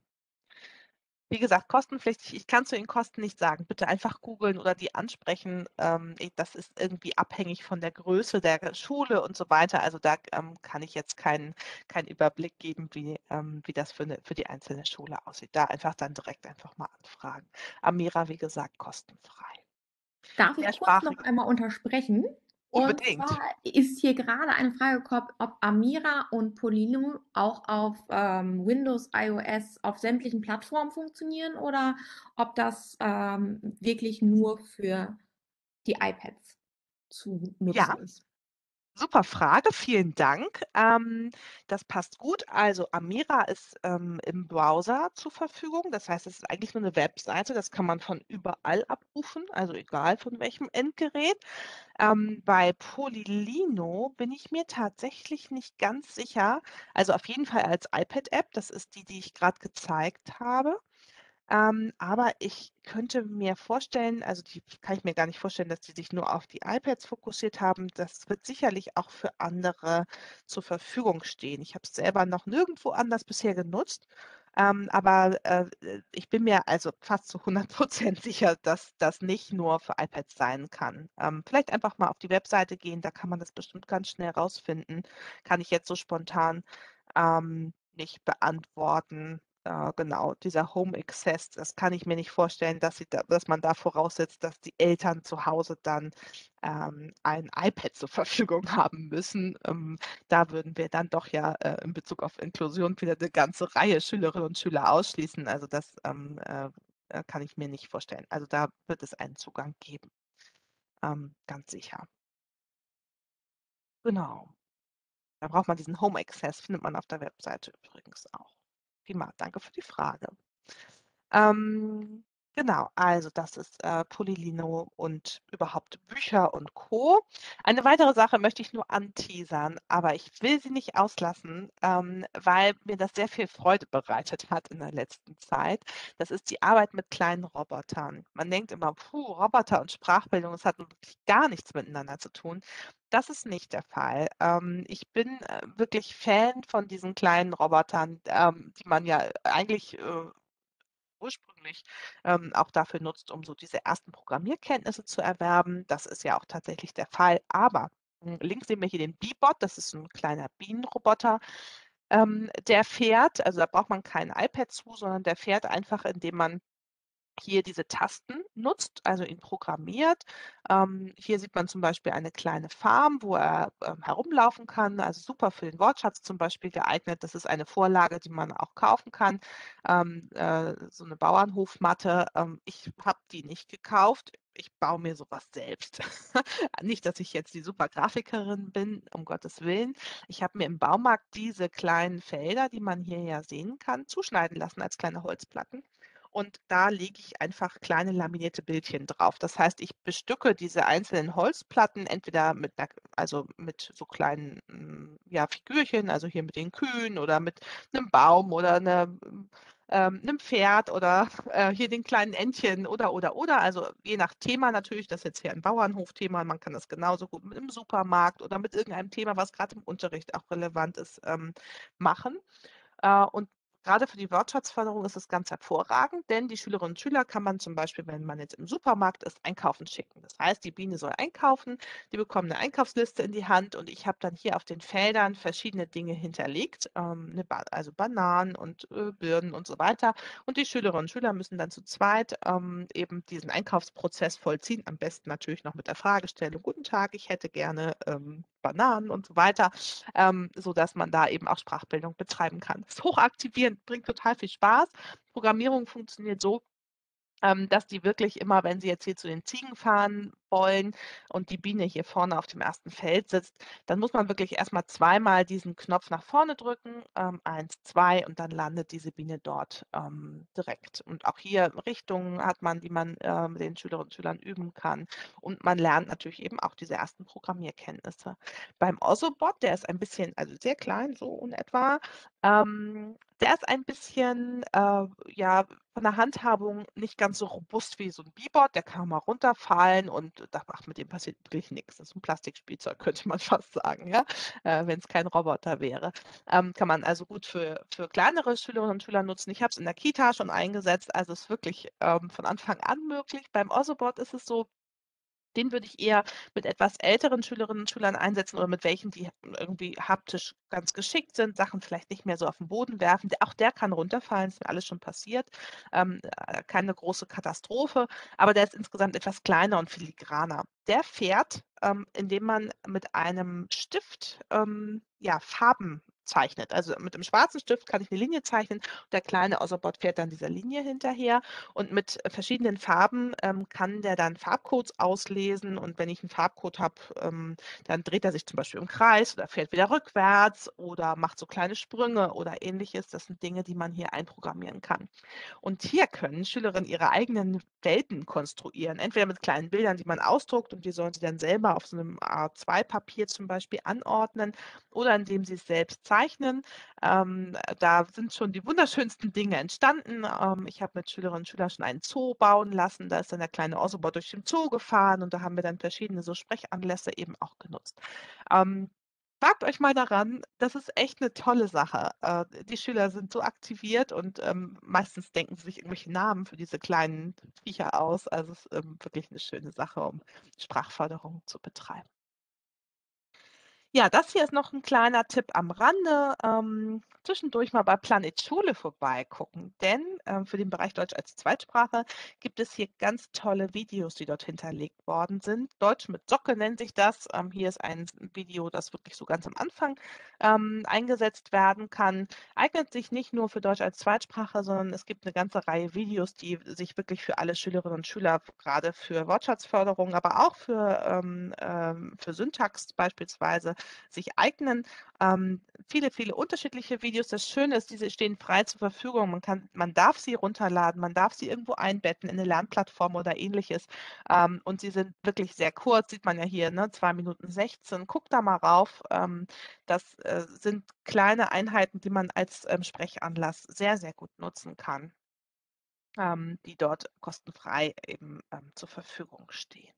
Wie gesagt, kostenpflichtig. Ich kann zu den Kosten nichts sagen. Bitte einfach googeln oder die ansprechen. Ähm, i das ist irgendwie abhängig von der Größe der Schule und so weiter. Also, da, ähm, kann ich jetzt keinen keinen Überblick geben, wie ähm, wie das für 'ne für die einzelne Schule aussieht. Da einfach dann direkt einfach mal anfragen. Amira, wie gesagt, kostenfrei. Darf ich kurz noch Mehrsprachige einmal untersprechen? Und Unbedingt. zwar ist hier gerade eine Frage gekommen, ob Amira und Polino auch auf, ähm, Windows, iOS, auf sämtlichen Plattformen funktionieren oder ob das, ähm, wirklich nur für die iPads zu Ja. nutzen ist. Super Frage, vielen Dank. Ähm, das passt gut. Also, Amira ist, ähm, im Browser zur Verfügung. Das heißt, es ist eigentlich nur 'ne Webseite. Das kann man von überall abrufen, also egal von welchem Endgerät. Ähm, bei Polilino bin ich mir tatsächlich nicht ganz sicher. Also, auf jeden Fall als iPad-App. Das ist die, die ich grad gezeigt habe. Ähm, aber ich könnte mir vorstellen also, die kann ich mir gar nicht vorstellen, dass die sich nur auf die iPads fokussiert haben. Das wird sicherlich auch für andere zur Verfügung stehen. Ich habe es selber noch nirgendwo anders bisher genutzt, ähm, aber, äh, äh, ich bin mir also fast zu hundert Prozent sicher, dass das nicht nur für iPads sein kann. Ähm, vielleicht einfach mal auf die Webseite gehen, da kann man das bestimmt ganz schnell rausfinden. Kann ich jetzt so spontan, ähm, nicht beantworten. Äh, genau, dieser Home Access, das kann ich mir nicht vorstellen, dass sie da dass man da voraussetzt, dass die Eltern zu Hause dann, ähm, ein iPad zur Verfügung haben müssen. Ähm, da würden wir dann doch ja, äh, in Bezug auf Inklusion wieder 'ne ganze Reihe Schülerinnen und Schüler ausschließen. Also, das, ähm, äh, äh, kann ich mir nicht vorstellen. Also, da wird es einen Zugang geben, ähm, ganz sicher. Genau. Da braucht man diesen Home Access, findet man auf der Webseite übrigens auch. Prima, danke für die Frage. Ähm, genau, also das ist, äh, Polilino und überhaupt Bücher und Co. Eine weitere Sache möchte ich nur anteasern, aber ich will sie nicht auslassen, ähm, weil mir das sehr viel Freude bereitet hat in der letzten Zeit. Das ist die Arbeit mit kleinen Robotern. Man denkt immer: „Puh, Roboter und Sprachbildung, das hat nun wirklich gar nichts miteinander zu tun.“ Das ist nicht der Fall. Ähm, ich bin, äh, wirklich Fan von diesen kleinen Robotern, ähm, die man ja eigentlich, äh, ursprünglich, ähm, auch dafür nutzt, um so diese ersten Programmierkenntnisse zu erwerben. Das ist ja auch tatsächlich der Fall. Aber, hm, links sehen wir hier den Bee-Bot, das ist so 'n kleiner Bienenroboter. Ähm, der fährt also, da braucht man kein iPad zu, sondern der fährt einfach, indem man hier diese Tasten nutzt, also ihn programmiert. Ähm, hier sieht man zum Beispiel eine kleine Farm, wo er, ähm, herumlaufen kann, also super für den Wortschatz zum Beispiel geeignet. Das ist eine Vorlage, die man auch kaufen kann, ähm, äh, so 'ne Bauernhofmatte. Ähm, ich habe die nicht gekauft. Ich baue mir so was selbst. Nicht, dass ich jetzt die Super-Grafikerin bin, um Gottes Willen. Ich habe mir im Baumarkt diese kleinen Felder, die man hier ja sehen kann, zuschneiden lassen als kleine Holzplatten und da lege ich einfach kleine laminierte Bildchen drauf. Das heißt, ich bestücke diese einzelnen Holzplatten entweder mit 'ner also mit so kleinen, hm, ja, Figürchen, also hier mit den Kühen oder mit 'nem Baum oder 'ne ähm, 'nem Pferd oder, äh, hier den kleinen Entchen oder, oder, oder. Also je nach Thema natürlich, das ist jetzt hier ein Bauernhofthema, man kann das genauso gut mit 'nem Supermarkt oder mit irgendeinem Thema, was grad im Unterricht auch relevant ist, ähm, machen. Äh, und grade für die Wortschatzförderung ist es ganz hervorragend, denn die Schülerinnen und Schüler kann man zum Beispiel, wenn man jetzt im Supermarkt ist, einkaufen schicken. Das heißt, die Biene soll einkaufen, die bekommen 'ne Einkaufsliste in die Hand und ich habe dann hier auf den Feldern verschiedene Dinge hinterlegt, ähm, 'ne Ba also Bananen und, äh, Birnen und so weiter. Und die Schülerinnen und Schüler müssen dann zu zweit, ähm, eben diesen Einkaufsprozess vollziehen, am besten natürlich noch mit der Fragestellung: „Guten Tag, ich hätte gerne, ähm, Bananen“ und so weiter, ähm, sodass man da eben auch Sprachbildung betreiben kann. Ist hochaktivierend, bringt total viel Spaß. Programmierung funktioniert so, ähm, dass die wirklich immer, wenn sie jetzt hier zu den Ziegen fahren wollen und die Biene hier vorne auf dem ersten Feld sitzt, dann muss man wirklich erst mal zweimal diesen Knopf nach vorne drücken, ähm, eins, zwei und dann landet diese Biene dort, ähm, direkt. Und auch hier Richtungen hat man, die man, äh, mit den Schülerinnen und Schülern üben kann. Und man lernt natürlich eben auch diese ersten Programmierkenntnisse. Beim Osobot, der ist ein bisschen also sehr klein, so in etwa, ähm, der ist ein bisschen, äh, ja, von der Handhabung nicht ganz so robust wie so 'n Bee-Bot. Der kann mal runterfallen und da ach, mit dem passiert wirklich nix. Das ist 'n Plastikspielzeug, könnte man fast sagen, ja, äh, wenn's kein Roboter wäre. Ähm, kann man also gut für für kleinere Schülerinnen und Schüler nutzen. Ich habe es in der Kita schon eingesetzt, also ist wirklich, ähm, von Anfang an möglich. Beim Osobot ist es so, den würde ich eher mit etwas älteren Schülerinnen und Schülern einsetzen oder mit welchen, die irgendwie haptisch ganz geschickt sind, Sachen vielleicht nicht mehr so auf 'n Boden werfen. Der auch der kann runterfallen, ist mir alles schon passiert. Ähm, äh, keine große Katastrophe, aber der ist insgesamt etwas kleiner und filigraner. Der fährt, ähm, indem man mit einem Stift, ähm, ja, Farben zeichnet. Also mit 'nem schwarzen Stift kann ich 'ne Linie zeichnen. Der kleine Osobot fährt dann dieser Linie hinterher und mit verschiedenen Farben, ähm, kann der dann Farbcodes auslesen und wenn ich 'n Farbcode habe, ähm, dann dreht er sich zum Beispiel im Kreis oder fährt wieder rückwärts oder macht so kleine Sprünge oder Ähnliches. Das sind Dinge, die man hier einprogrammieren kann. Und hier können Schülerinnen ihre eigenen Welten konstruieren, entweder mit kleinen Bildern, die man ausdruckt und die sollen sie dann selber auf so 'nem A zwei Papier zum Beispiel anordnen oder indem sie's selbst zeichnen. Ähm, da sind schon die wunderschönsten Dinge entstanden. Ähm, ich habe mit Schülerinnen und Schülern schon einen Zoo bauen lassen. Da ist dann der kleine Osobot durch den Zoo gefahren und da haben wir dann verschiedene so Sprechanlässe eben auch genutzt. Ähm, wagt euch mal daran, das ist echt 'ne tolle Sache. Äh, die Schüler sind so aktiviert und, ähm, meistens denken sie sich irgendwelche Namen für diese kleinen Viecher aus. Also es ist, ähm, wirklich 'ne schöne Sache, um Sprachförderung zu betreiben. Ja, das hier ist noch 'n kleiner Tipp am Rande, ähm, zwischendurch mal bei Planet Schule vorbeigucken, denn, ähm, für den Bereich Deutsch als Zweitsprache gibt es hier ganz tolle Videos, die dort hinterlegt worden sind. Deutsch mit Socke nennt sich das. Ähm, hier ist ein Video, das wirklich so ganz am Anfang, ähm, eingesetzt werden kann. Eignet sich nicht nur für Deutsch als Zweitsprache, sondern es gibt 'ne ganze Reihe Videos, die sich wirklich für alle Schülerinnen und Schüler, grade für Wortschatzförderung, aber auch für, ähm, ähm für Syntax beispielsweise sich eignen. Ähm, viele, viele unterschiedliche Videos. Das Schöne ist, diese stehen frei zur Verfügung. Man kann man darf sie runterladen, man darf sie irgendwo einbetten in 'ne Lernplattform oder Ähnliches. Ähm, und sie sind wirklich sehr kurz, sieht man ja hier, ne, zwei Minuten sechzehn. Guckt da mal rauf. Ähm, das, äh, sind kleine Einheiten, die man als, ähm, Sprechanlass sehr, sehr gut nutzen kann ähm, die dort kostenfrei eben, ähm, zur Verfügung stehen.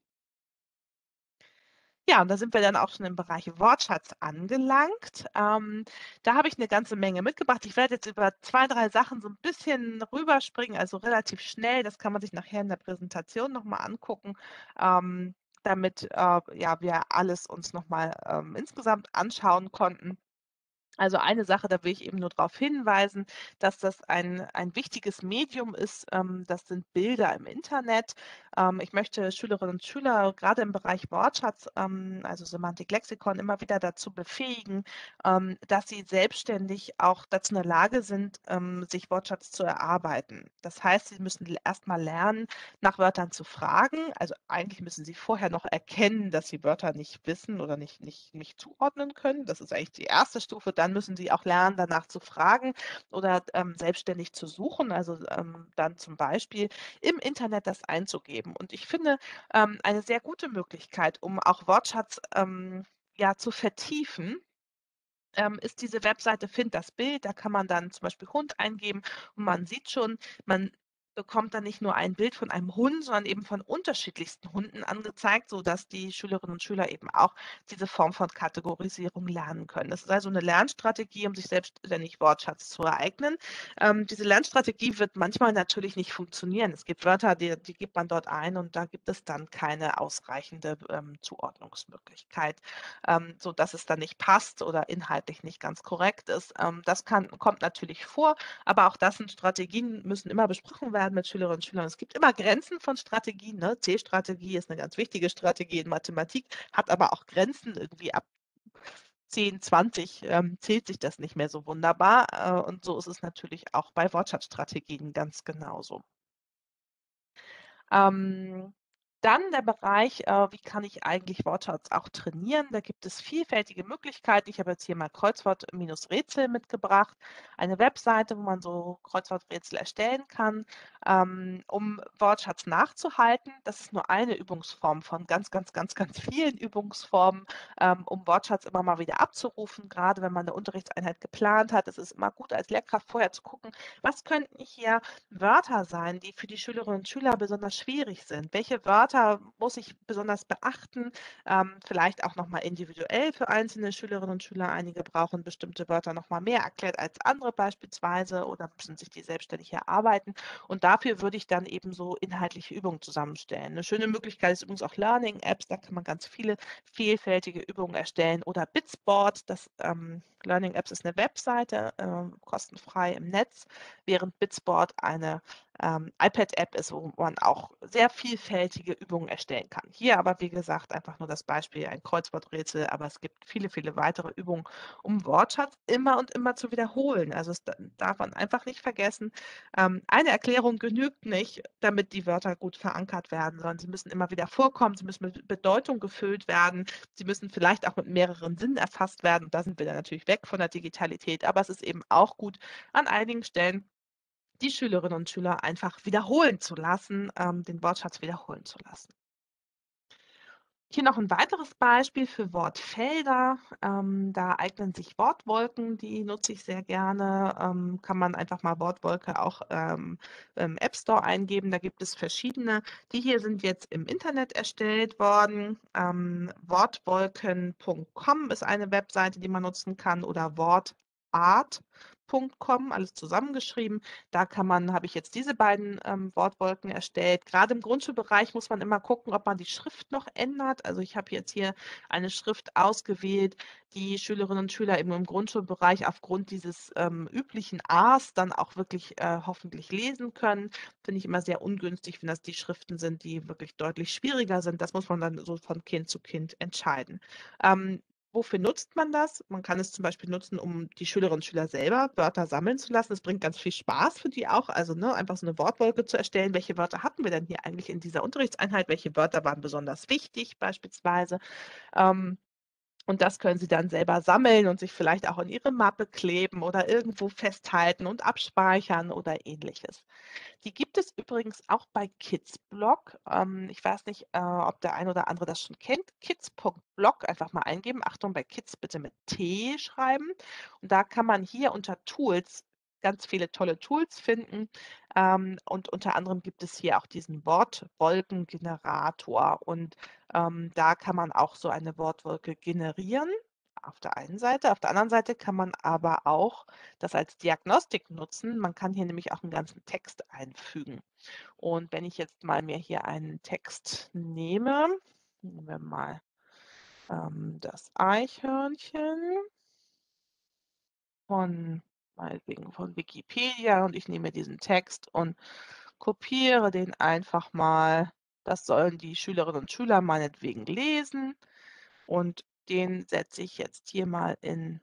Ja, und da sind wir dann auch schon im Bereich Wortschatz angelangt. Ähm, da habe ich 'ne ganze Menge mitgebracht. Ich werde jetzt über zwei, drei Sachen so 'n bisschen rüberspringen, also relativ schnell. Das kann man sich nachher in der Präsentation noch mal angucken, ähm, damit, äh, ja, wir alles uns noch mal, ähm, insgesamt anschauen konnten. Also eine Sache, da will ich eben nur drauf hinweisen, dass das ein ein wichtiges Medium ist, ähm, das sind Bilder im Internet. Ähm, ich möchte Schülerinnen und Schüler grade im Bereich Wortschatz, ähm, also Semantik, Lexikon, immer wieder dazu befähigen, ähm, dass sie selbstständig auch dazu in der Lage sind, ähm, sich Wortschatz zu erarbeiten. Das heißt, sie müssen l erst mal lernen, nach Wörtern zu fragen. Also eigentlich müssen sie vorher noch erkennen, dass sie Wörter nicht wissen oder nicht nicht nicht zuordnen können. Das ist eigentlich die erste Stufe. Dann dann müssen sie auch lernen, danach zu fragen oder, ähm, selbstständig zu suchen, also, ähm, dann zum Beispiel im Internet das einzugeben. Und ich finde, ähm, eine sehr gute Möglichkeit, um auch Wortschatz, ähm, ja, zu vertiefen, ähm, ist diese Webseite Find das Bild. Da kann man dann zum Beispiel Hund eingeben und man sieht schon, man bekommt dann nicht nur ein Bild von einem Hund, sondern eben von unterschiedlichsten Hunden angezeigt, sodass die Schülerinnen und Schüler eben auch diese Form von Kategorisierung lernen können. Das ist also eine Lernstrategie, um sich selbstständig Wortschatz zu ereignen. Ähm, diese Lernstrategie wird manchmal natürlich nicht funktionieren. Es gibt Wörter, die die gibt man dort ein und da gibt es dann keine ausreichende, ähm, Zuordnungsmöglichkeit, ähm, sodass es dann nicht passt oder inhaltlich nicht ganz korrekt ist. Ähm, das kann kommt natürlich vor, aber auch das sind Strategien, müssen immer besprochen werden mit Schülerinnen und Schülern. Es gibt immer Grenzen von Strategien, ne? C-Strategie ist eine ganz wichtige Strategie in Mathematik, hat aber auch Grenzen. Irgendwie ab zehn, zwanzig, ähm, zählt sich das nicht mehr so wunderbar. Äh, und so ist es natürlich auch bei Wortschatzstrategien ganz genauso. Ähm, dann der Bereich, äh, wie kann ich eigentlich Wortschatz auch trainieren? Da gibt es vielfältige Möglichkeiten. Ich habe jetzt hier mal Kreuzwort-Rätsel mitgebracht, eine Webseite, wo man so Kreuzworträtsel erstellen kann, ähm, um Wortschatz nachzuhalten. Das ist nur eine Übungsform von ganz, ganz, ganz, ganz vielen Übungsformen, ähm, um Wortschatz immer mal wieder abzurufen. Gerade wenn man eine Unterrichtseinheit geplant hat, ist es immer gut, als Lehrkraft vorher zu gucken, was könnten hier Wörter sein, die für die Schülerinnen und Schüler besonders schwierig sind? Welche Wörter muss ich besonders beachten? Ähm, vielleicht auch noch mal individuell für einzelne Schülerinnen und Schüler. Einige brauchen bestimmte Wörter noch mal mehr erklärt als andere beispielsweise oder müssen sich die selbstständig erarbeiten. Und dafür würde ich dann eben so inhaltliche Übungen zusammenstellen. Eine schöne Möglichkeit ist übrigens auch Learning-Apps. Da kann man ganz viele vielfältige Übungen erstellen. Oder Bitsboard, das ähm, Learning Apps ist eine Webseite, äh, kostenfrei im Netz, während Bitsboard eine ähm, iPad-App ist, wo man auch sehr vielfältige Übungen erstellen kann. Hier aber, wie gesagt, einfach nur das Beispiel, ein Kreuzworträtsel, aber es gibt viele, viele weitere Übungen, um Wortschatz immer und immer zu wiederholen. Also es da- darf man einfach nicht vergessen, ähm, eine Erklärung genügt nicht, damit die Wörter gut verankert werden, sondern sie müssen immer wieder vorkommen, sie müssen mit Bedeutung gefüllt werden, sie müssen vielleicht auch mit mehreren Sinnen erfasst werden. Und da sind wir dann natürlich weg von der Digitalität, aber es ist eben auch gut, an einigen Stellen die Schülerinnen und Schüler einfach wiederholen zu lassen, ähm, den Wortschatz wiederholen zu lassen. Hier noch ein weiteres Beispiel für Wortfelder. Ähm, da eignen sich Wortwolken, die nutze ich sehr gerne. Ähm, kann man einfach mal Wortwolke auch, ähm, im App Store eingeben. Da gibt es verschiedene. Die hier sind jetzt im Internet erstellt worden. Ähm, wortwolken Punkt com ist eine Webseite, die man nutzen kann oder wortart Punkt com, alles zusammengeschrieben. Da kann man habe ich jetzt diese beiden, ähm, Wortwolken erstellt. Gerade im Grundschulbereich muss man immer gucken, ob man die Schrift noch ändert. Also, ich habe jetzt hier eine Schrift ausgewählt, die Schülerinnen und Schüler eben im Grundschulbereich aufgrund dieses, ähm, üblichen A's dann auch wirklich, äh, hoffentlich lesen können. Finde ich immer sehr ungünstig, wenn das die Schriften sind, die wirklich deutlich schwieriger sind. Das muss man dann so von Kind zu Kind entscheiden. Ähm, Wofür nutzt man das? Man kann es zum Beispiel nutzen, um die Schülerinnen und Schüler selber Wörter sammeln zu lassen. Es bringt ganz viel Spaß für die auch, also, ne, einfach so eine Wortwolke zu erstellen. Welche Wörter hatten wir denn hier eigentlich in dieser Unterrichtseinheit? Welche Wörter waren besonders wichtig beispielsweise? Ähm, und das können Sie dann selber sammeln und sich vielleicht auch in Ihre Mappe kleben oder irgendwo festhalten und abspeichern oder Ähnliches. Die gibt es übrigens auch bei Kidsblog. Ähm, ich weiß nicht, äh, ob der ein oder andere das schon kennt. kids Punkt blog einfach mal eingeben. Achtung, bei Kids bitte mit T schreiben. Und da kann man hier unter Tools ganz viele tolle Tools finden. Ähm, und unter anderem gibt es hier auch diesen Wortwolkengenerator. Und ähm, da kann man auch so eine Wortwolke generieren. Auf der einen Seite. Auf der anderen Seite kann man aber auch das als Diagnostik nutzen. Man kann hier nämlich auch einen ganzen Text einfügen. Und wenn ich jetzt mal mir hier einen Text nehme, nehmen wir mal ähm, das Eichhörnchen von, meinetwegen von Wikipedia und ich nehme diesen Text und kopiere den einfach mal. Das sollen die Schülerinnen und Schüler meinetwegen lesen und den setze ich jetzt hier mal in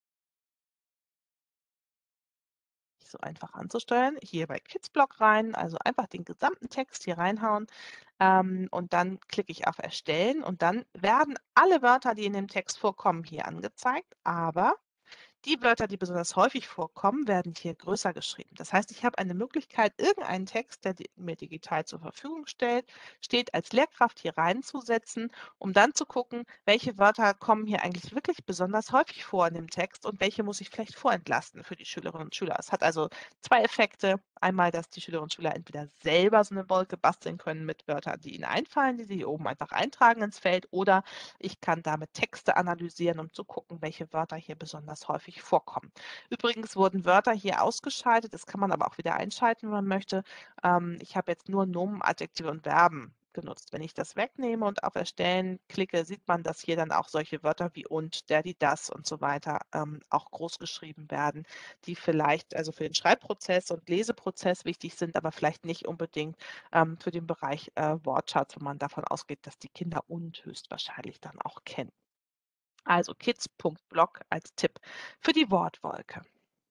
nicht so einfach anzusteuern, hier bei Kidsblog rein, also einfach den gesamten Text hier reinhauen, ähm, und dann klicke ich auf Erstellen und dann werden alle Wörter, die in dem Text vorkommen, hier angezeigt, aber Die Wörter, die besonders häufig vorkommen, werden hier größer geschrieben. Das heißt, ich habe eine Möglichkeit, irgendeinen Text, der di- mir digital zur Verfügung stellt, steht, als Lehrkraft hier reinzusetzen, um dann zu gucken, welche Wörter kommen hier eigentlich wirklich besonders häufig vor in dem Text und welche muss ich vielleicht vorentlasten für die Schülerinnen und Schüler. Es hat also zwei Effekte. Einmal, dass die Schülerinnen und Schüler entweder selber so eine Wolke basteln können mit Wörtern, die ihnen einfallen, die sie hier oben einfach eintragen ins Feld, oder ich kann damit Texte analysieren, um zu gucken, welche Wörter hier besonders häufig vorkommen. Übrigens wurden Wörter hier ausgeschaltet, das kann man aber auch wieder einschalten, wenn man möchte. Ähm, ich habe jetzt nur Nomen, Adjektive und Verben genutzt. Wenn ich das wegnehme und auf Erstellen klicke, sieht man, dass hier dann auch solche Wörter wie und, der, die, das und so weiter ähm, auch groß geschrieben werden, die vielleicht also für den Schreibprozess und Leseprozess wichtig sind, aber vielleicht nicht unbedingt ähm, für den Bereich äh, Wortschatz, wo man davon ausgeht, dass die Kinder und höchstwahrscheinlich dann auch kennen. Also kids.blog als Tipp für die Wortwolke.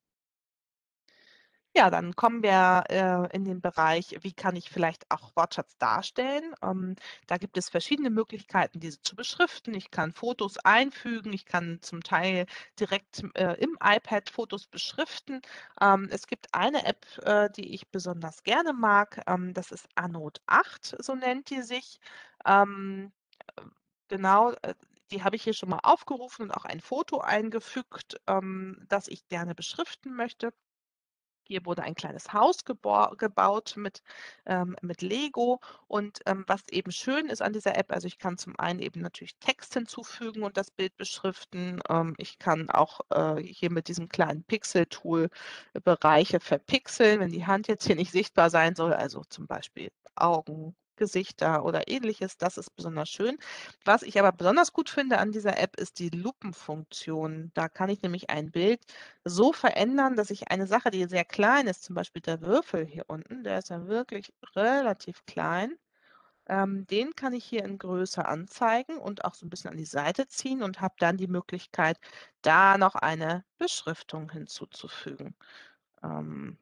Ja, dann kommen wir äh, in den Bereich, wie kann ich vielleicht auch Wortschatz darstellen? Ähm, da gibt es verschiedene Möglichkeiten, diese zu beschriften. Ich kann Fotos einfügen, ich kann zum Teil direkt äh, im iPad Fotos beschriften. Ähm, es gibt eine App, äh, die ich besonders gerne mag. Ähm, das ist Anode acht, so nennt die sich. Ähm, äh, genau, äh, die habe ich hier schon mal aufgerufen und auch ein Foto eingefügt, ähm, das ich gerne beschriften möchte. Hier wurde ein kleines Haus gebor gebaut mit, ähm, mit Lego. Und ähm, was eben schön ist an dieser App, also ich kann zum einen eben natürlich Text hinzufügen und das Bild beschriften. Ähm, ich kann auch äh, hier mit diesem kleinen Pixel-Tool Bereiche verpixeln, wenn die Hand jetzt hier nicht sichtbar sein soll, also zum Beispiel Augen, Gesichter oder ähnliches. Das ist besonders schön. Was ich aber besonders gut finde an dieser App, ist die Lupenfunktion. Da kann ich nämlich ein Bild so verändern, dass ich eine Sache, die sehr klein ist, zum Beispiel der Würfel hier unten, der ist ja wirklich relativ klein, ähm, den kann ich hier in Größe anzeigen und auch so ein bisschen an die Seite ziehen und habe dann die Möglichkeit, da noch eine Beschriftung hinzuzufügen. Ähm,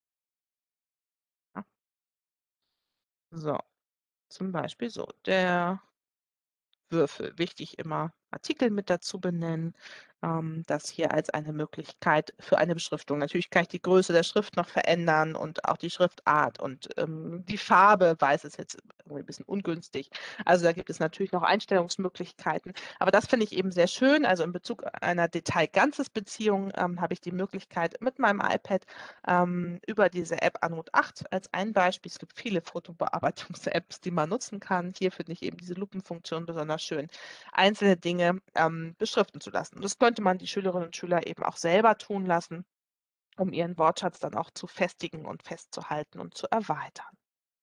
ja, so, zum Beispiel so, der Würfel. Wichtig immer Artikel mit dazu benennen, ähm, das hier als eine Möglichkeit für eine Beschriftung. Natürlich kann ich die Größe der Schrift noch verändern und auch die Schriftart und ähm, die Farbe. Weiß ist jetzt irgendwie ein bisschen ungünstig. Also da gibt es natürlich noch Einstellungsmöglichkeiten. Aber das finde ich eben sehr schön. Also in Bezug einer Detail-Ganzes-Beziehung ähm, habe ich die Möglichkeit mit meinem iPad ähm, über diese App Anode acht als ein Beispiel. Es gibt viele Fotobearbeitungs-Apps, die man nutzen kann. Hier finde ich eben diese Lupenfunktion besonders schön, einzelne Dinge ähm, beschriften zu lassen. Und das könnte man die Schülerinnen und Schüler eben auch selber tun lassen, um ihren Wortschatz dann auch zu festigen und festzuhalten und zu erweitern.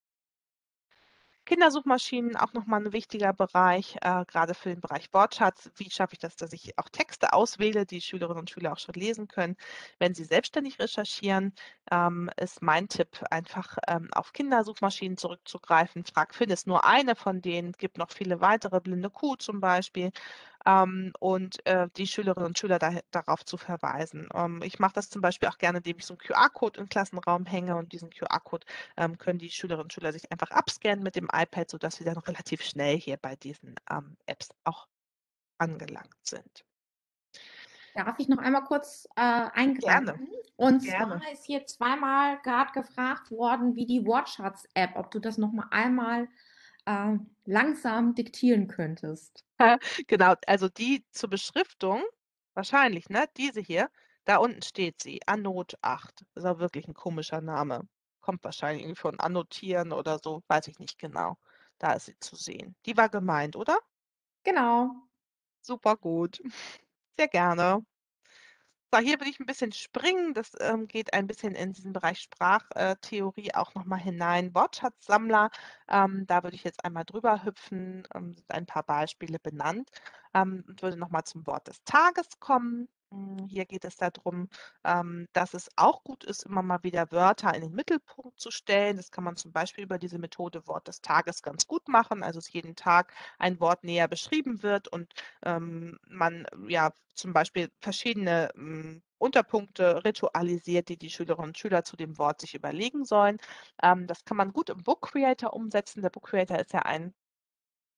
Kindersuchmaschinen auch noch mal 'n wichtiger Bereich, äh, grade für den Bereich Wortschatz. Wie schaffe ich das, dass ich auch Texte auswähle, die Schülerinnen und Schüler auch schon lesen können, wenn sie selbstständig recherchieren? Ähm, ist mein Tipp, einfach, ähm, auf Kindersuchmaschinen zurückzugreifen. Fragfin ist nur eine von denen, gibt noch viele weitere, Blinde Kuh zum Beispiel, ähm, und, äh, die Schülerinnen und Schüler dahi darauf zu verweisen. Ähm, ich mache das zum Beispiel auch gerne, indem ich so 'n Q R-Code im Klassenraum hänge und diesen Q R-Code ähm, können die Schülerinnen und Schüler sich einfach abscannen mit dem iPad, sodass sie dann relativ schnell hier bei diesen, ähm, Apps auch angelangt sind. Darf ich noch einmal kurz äh, Gerne, eingreifen? Und zwar gerne. ist hier zweimal gerade gefragt worden, wie die Wortschatz-App, ob du das noch mal einmal äh, langsam diktieren könntest. Genau, also die zur Beschriftung wahrscheinlich, ne, diese hier, da unten steht sie, Anode acht. Ist auch wirklich 'n komischer Name. Kommt wahrscheinlich irgendwie von annotieren oder so, weiß ich nicht genau. Da ist sie zu sehen. Die war gemeint, oder? Genau. Super gut. Sehr gerne. So, hier will ich ein bisschen springen. Das, ähm, geht ein bisschen in diesen Bereich Sprachtheorie äh, Theorie auch noch mal hinein. Wortschatzsammler, ähm, da würde ich jetzt einmal drüber hüpfen, ähm, sind ein paar Beispiele benannt, ähm, und würde noch mal zum Wort des Tages kommen. Hm, hier geht es darum, ähm, dass es auch gut ist, immer mal wieder Wörter in den Mittelpunkt zu stellen. Das kann man zum Beispiel über diese Methode Wort des Tages ganz gut machen, also, dass jeden Tag ein Wort näher beschrieben wird und ähm, man ja zum Beispiel verschiedene hm, Unterpunkte ritualisiert, die die Schülerinnen und Schüler zu dem Wort sich überlegen sollen. Ähm, das kann man gut im Book Creator umsetzen. Der Book Creator ist ja ein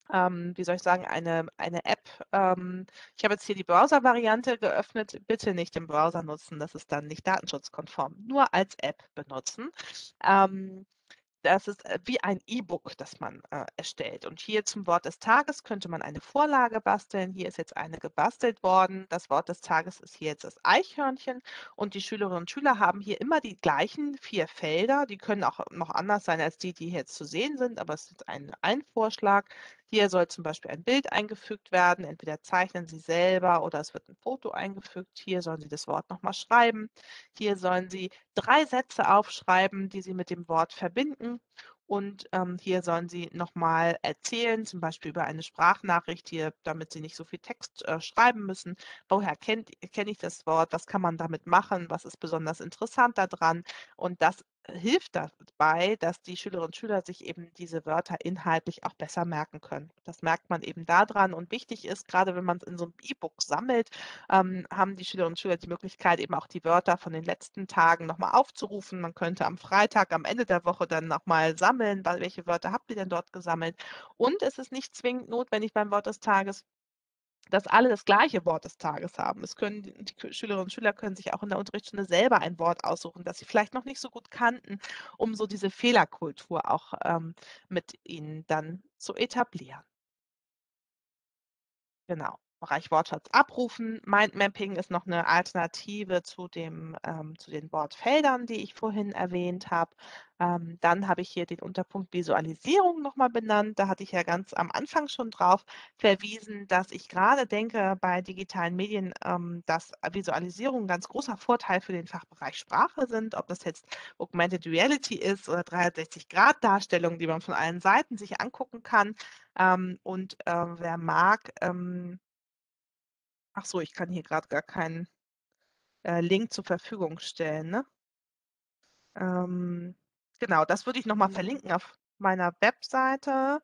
ähm, wie soll ich sagen, eine eine App. Ähm, ich habe jetzt hier die Browser-Variante geöffnet. Bitte nicht den Browser nutzen, das ist dann nicht datenschutzkonform. Nur als App benutzen. Ähm, das ist, äh, wie ein E-Book, das man, äh, erstellt. Und hier zum Wort des Tages könnte man eine Vorlage basteln. Hier ist jetzt eine gebastelt worden. Das Wort des Tages ist hier jetzt das Eichhörnchen und die Schülerinnen und Schüler haben hier immer die gleichen vier Felder. Die können auch noch anders sein als die, die hier jetzt zu sehen sind, aber es ist ein ein Vorschlag. Hier soll zum Beispiel ein Bild eingefügt werden. Entweder zeichnen Sie selber oder es wird ein Foto eingefügt. Hier sollen Sie das Wort noch mal schreiben. Hier sollen Sie drei Sätze aufschreiben, die Sie mit dem Wort verbinden. Und ähm, hier sollen Sie nochmal erzählen, zum Beispiel über eine Sprachnachricht hier, damit Sie nicht so viel Text äh, schreiben müssen. Woher kennt, kenne ich das Wort? Was kann man damit machen? Was ist besonders interessant daran? Und das hilft dabei, dass die Schülerinnen und Schüler sich eben diese Wörter inhaltlich auch besser merken können. Das merkt man eben daran. Und wichtig ist, gerade wenn man es in so einem E-Book sammelt, ähm, haben die Schülerinnen und Schüler die Möglichkeit, eben auch die Wörter von den letzten Tagen nochmal aufzurufen. Man könnte am Freitag, am Ende der Woche dann nochmal sammeln, weil, welche Wörter habt ihr denn dort gesammelt? Und es ist nicht zwingend notwendig beim Wort des Tages, dass alle das gleiche Wort des Tages haben. Es können die die Schülerinnen und Schüler können sich auch in der Unterrichtsstunde selber ein Wort aussuchen, das sie vielleicht noch nicht so gut kannten, um so diese Fehlerkultur auch ähm, mit ihnen dann zu etablieren. Genau. Bereich Wortschatz abrufen. Mindmapping ist noch eine Alternative zu dem ähm, zu den Wortfeldern, die ich vorhin erwähnt habe. Ähm, dann habe ich hier den Unterpunkt Visualisierung noch mal benannt. Da hatte ich ja ganz am Anfang schon drauf verwiesen, dass ich gerade denke bei digitalen Medien, ähm, dass Visualisierung 'n ganz großer Vorteil für den Fachbereich Sprache sind, ob das jetzt Augmented Reality ist oder dreihundertsechzig-Grad-Darstellungen, die man von allen Seiten sich angucken kann. Ähm, und, äh, wer mag, ähm ach so, ich kann hier gerade gar keinen, äh, Link zur Verfügung stellen, ne? Ähm, genau, das würde ich noch mal verlinken auf meiner Webseite.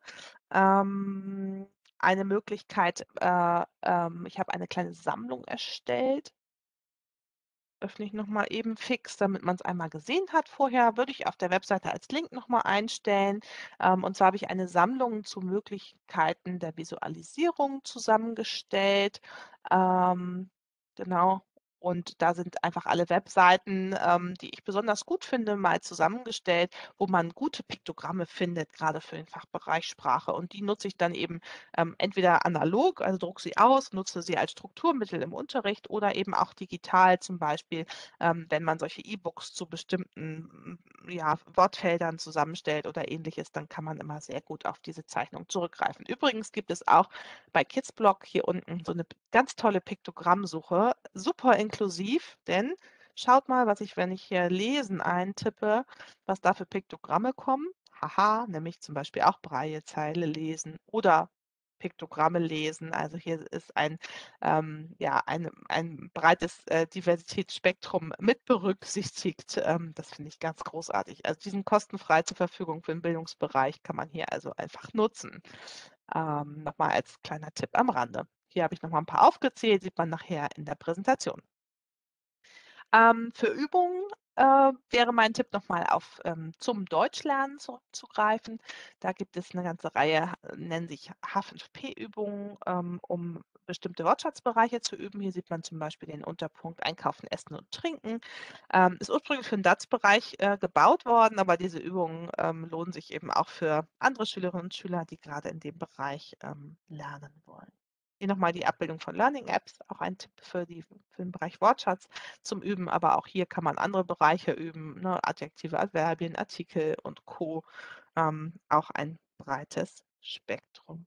Ähm, eine Möglichkeit, äh, ähm ich habe eine kleine Sammlung erstellt. Öffne ich noch mal eben fix, damit man es einmal gesehen hat vorher. Würde ich auf der Webseite als Link noch mal einstellen. Ähm, und zwar habe ich eine Sammlung zu Möglichkeiten der Visualisierung zusammengestellt. Ähm, genau. Und da sind einfach alle Webseiten, ähm, die ich besonders gut finde, mal zusammengestellt, wo man gute Piktogramme findet, gerade für den Fachbereich Sprache. Und die nutze ich dann eben ähm, entweder analog, also drucke sie aus, nutze sie als Strukturmittel im Unterricht oder eben auch digital, zum Beispiel, ähm, wenn man solche E-Books zu bestimmten mm, ja, Wortfeldern zusammenstellt oder ähnliches, dann kann man immer sehr gut auf diese Zeichnung zurückgreifen. Übrigens gibt es auch bei Kidsblog hier unten so eine ganz tolle Piktogrammsuche, super inklusiv, denn schaut mal, was ich, wenn ich hier lesen eintippe, was da für Piktogramme kommen. Haha, nämlich zum Beispiel auch Braillezeile lesen oder Piktogramme lesen. Also hier ist ein, ähm, ja, ein, ein breites äh, Diversitätsspektrum mit berücksichtigt. Ähm, das finde ich ganz großartig. Also die sind kostenfrei zur Verfügung für den Bildungsbereich, kann man hier also einfach nutzen. Ähm, nochmal als kleiner Tipp am Rande. Hier habe ich noch mal ein paar aufgezählt, sieht man nachher in der Präsentation. Ähm, für Übungen, äh, wäre mein Tipp noch mal auf, ähm, zum Deutschlernen zurückzugreifen. Da gibt es eine ganze Reihe, äh, nennen sich H fünf P-Übungen, ähm, um bestimmte Wortschatzbereiche zu üben. Hier sieht man zum Beispiel den Unterpunkt Einkaufen, Essen und Trinken. Ähm, ist ursprünglich für den D A Z-Bereich, äh, gebaut worden, aber diese Übungen, ähm, lohnen sich eben auch für andere Schülerinnen und Schüler, die gerade in dem Bereich, ähm, lernen wollen. Hier noch mal die Abbildung von Learning Apps, auch ein Tipp für die für den Bereich Wortschatz zum Üben, aber auch hier kann man andere Bereiche üben, ne? Adjektive, Adverbien, Artikel und Co. Ähm, auch ein breites Spektrum.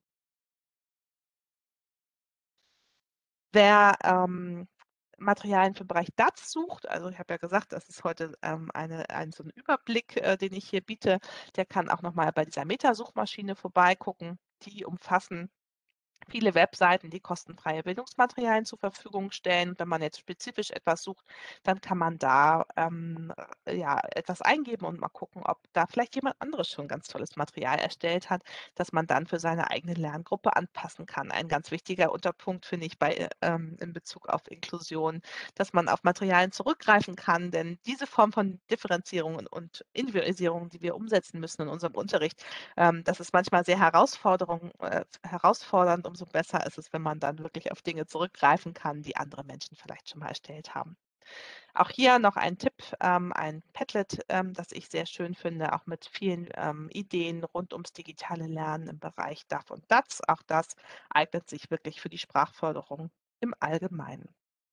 Wer ähm, Materialien für den Bereich D A Z sucht, also ich habe ja gesagt, das ist heute ähm, eine, ein so ein Überblick, äh, den ich hier biete, der kann auch noch mal bei dieser Metasuchmaschine vorbeigucken. Die umfassen viele Webseiten, die kostenfreie Bildungsmaterialien zur Verfügung stellen. Wenn man jetzt spezifisch etwas sucht, dann kann man da, ähm, äh, ja, etwas eingeben und mal gucken, ob da vielleicht jemand anderes schon ganz tolles Material erstellt hat, das man dann für seine eigene Lerngruppe anpassen kann. Ein ganz wichtiger Unterpunkt finde ich bei, äh, ähm in Bezug auf Inklusion, dass man auf Materialien zurückgreifen kann, denn diese Form von Differenzierung und und Individualisierung, die wir umsetzen müssen in unserem Unterricht, ähm, das ist manchmal sehr Herausforderung äh, herausfordernd. Umso besser ist es, wenn man dann wirklich auf Dinge zurückgreifen kann, die andere Menschen vielleicht schon mal erstellt haben. Auch hier noch ein Tipp, ähm, ein Padlet, ähm, das ich sehr schön finde, auch mit vielen, ähm, Ideen rund ums digitale Lernen im Bereich D A F und D A Z. Auch das eignet sich wirklich für die Sprachförderung im Allgemeinen.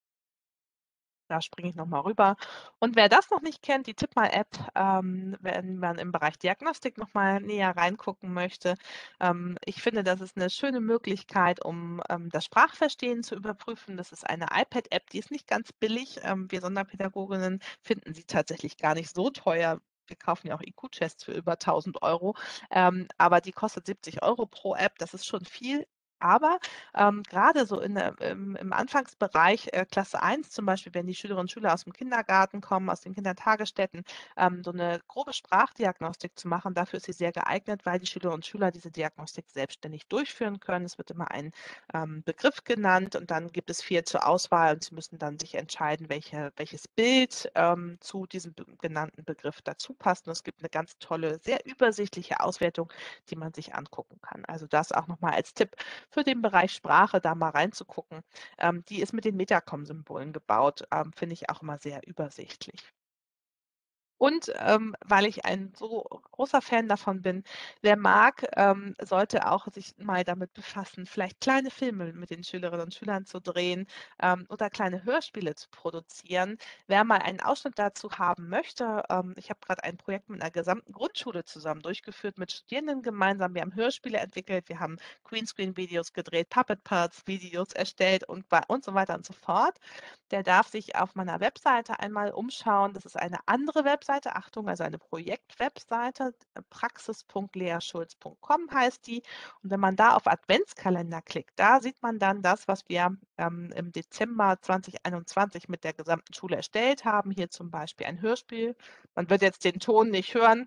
Da springe ich noch mal rüber. Und wer das noch nicht kennt, die Tippmal-App, ähm, wenn man im Bereich Diagnostik noch mal näher reingucken möchte. Ähm, ich finde, das ist 'ne schöne Möglichkeit, um, ähm, das Sprachverstehen zu überprüfen. Das ist eine iPad-App, die ist nicht ganz billig. Ähm, wir Sonderpädagoginnen finden sie tatsächlich gar nicht so teuer. Wir kaufen ja auch I Q-Tests für über tausend Euro, ähm, aber die kostet siebzig Euro pro App. Das ist schon viel. Aber, ähm, grade so in der im im Anfangsbereich, äh, Klasse eins zum Beispiel, wenn die Schülerinnen und Schüler aus'm Kindergarten kommen, aus den Kindertagesstätten, ähm, so 'ne grobe Sprachdiagnostik zu machen, dafür ist sie sehr geeignet, weil die Schülerinnen und Schüler diese Diagnostik selbstständig durchführen können. Es wird immer ein, ähm, Begriff genannt und dann gibt es vier zur Auswahl und sie müssen dann sich entscheiden, welche welches Bild, ähm, zu diesem b genannten Begriff dazu passt. Und es gibt 'ne ganz tolle, sehr übersichtliche Auswertung, die man sich angucken kann. Also, das auch noch mal als Tipp für den Bereich Sprache, da mal reinzugucken. Ähm, die ist mit den Metacom-Symbolen gebaut, ähm, finde ich auch immer sehr übersichtlich. Und, ähm, weil ich ein so großer Fan davon bin, wer mag, ähm, sollte auch sich mal damit befassen, vielleicht kleine Filme mit den Schülerinnen und Schülern zu drehen, ähm, oder kleine Hörspiele zu produzieren. Wer mal einen Ausschnitt dazu haben möchte, ähm, ich habe grad ein Projekt mit 'ner gesamten Grundschule zusammen durchgeführt, mit Studierenden gemeinsam. Wir haben Hörspiele entwickelt, wir haben Greenscreen-Videos gedreht, Puppet Parts-Videos erstellt und wei und so weiter und so fort. Der darf sich auf meiner Webseite einmal umschauen. Das ist eine andere Webseite, Achtung, also eine Projekt-Webseite, praxis punkt lea schulz punkt com heißt die. Und wenn man da auf Adventskalender klickt, da sieht man dann das, was wir, ähm, im Dezember zweitausendeinundzwanzig mit der gesamten Schule erstellt haben. Hier zum Beispiel ein Hörspiel. Man wird jetzt den Ton nicht hören.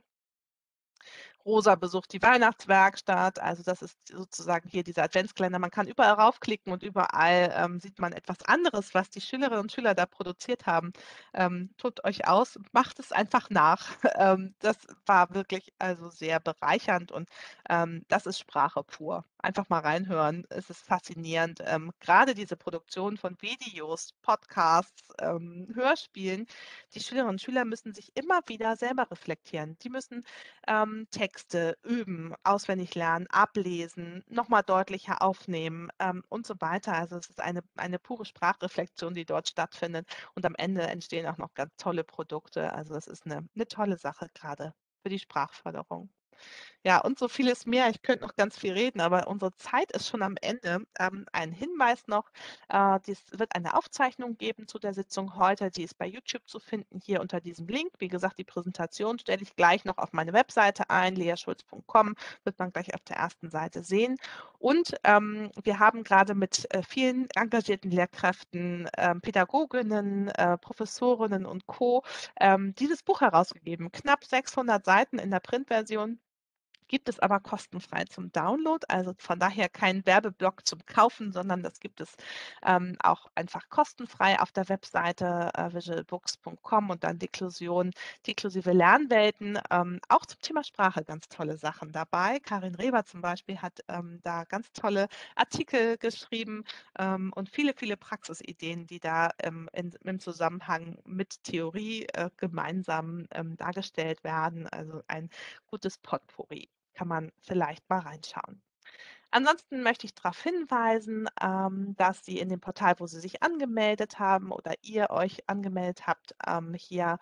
Rosa besucht die Weihnachtswerkstatt. Also, das ist sozusagen hier dieser Adventskalender. Man kann überall raufklicken und überall, ähm, sieht man etwas anderes, was die Schülerinnen und Schüler da produziert haben. Ähm, tobt euch aus, macht es einfach nach. Ähm, das war wirklich, also, sehr bereichernd und, ähm, das ist Sprache pur. Einfach mal reinhören. Es ist faszinierend. Ähm, grade diese Produktion von Videos, Podcasts, ähm, Hörspielen. Die Schülerinnen und Schüler müssen sich immer wieder selber reflektieren. Die müssen, ähm, Texte üben, auswendig lernen, ablesen, noch mal deutlicher aufnehmen, ähm, und so weiter. Also, es ist eine eine pure Sprachreflexion, die dort stattfindet und am Ende entstehen auch noch ganz tolle Produkte. Also, es ist 'ne 'ne tolle Sache grade für die Sprachförderung. Ja, und so vieles mehr. Ich könnte noch ganz viel reden, aber unsere Zeit ist schon am Ende. Ähm, ein Hinweis noch, äh, dies wird eine Aufzeichnung geben zu der Sitzung heute. Die ist bei YouTube zu finden, hier unter diesem Link. Wie gesagt, die Präsentation stelle ich gleich noch auf meine Webseite ein, lea schulz punkt com, wird man gleich auf der ersten Seite sehen. Und, ähm, wir haben grade mit, äh, vielen engagierten Lehrkräften, ähm, Pädagoginnen, äh, Professorinnen und Co., ähm, dieses Buch herausgegeben. Knapp sechshundert Seiten in der Printversion, gibt es aber kostenfrei zum Download. Also, von daher kein Werbeblock zum Kaufen, sondern das gibt es, ähm, auch einfach kostenfrei auf der Webseite, äh, visualbooks punkt com und dann Deklusion deklusive Lernwelten. Ähm, auch zum Thema Sprache ganz tolle Sachen dabei. Karin Reber zum Beispiel hat, ähm, da ganz tolle Artikel geschrieben, ähm, und viele, viele Praxisideen, die da, ähm, in im Zusammenhang mit Theorie, äh, gemeinsam, ähm, dargestellt werden. Also, ein gutes Potpourri. Kann man vielleicht mal reinschauen. Ansonsten möchte ich darauf hinweisen, ähm, dass Sie in dem Portal, wo Sie sich angemeldet haben oder ihr euch angemeldet habt, ähm, hier,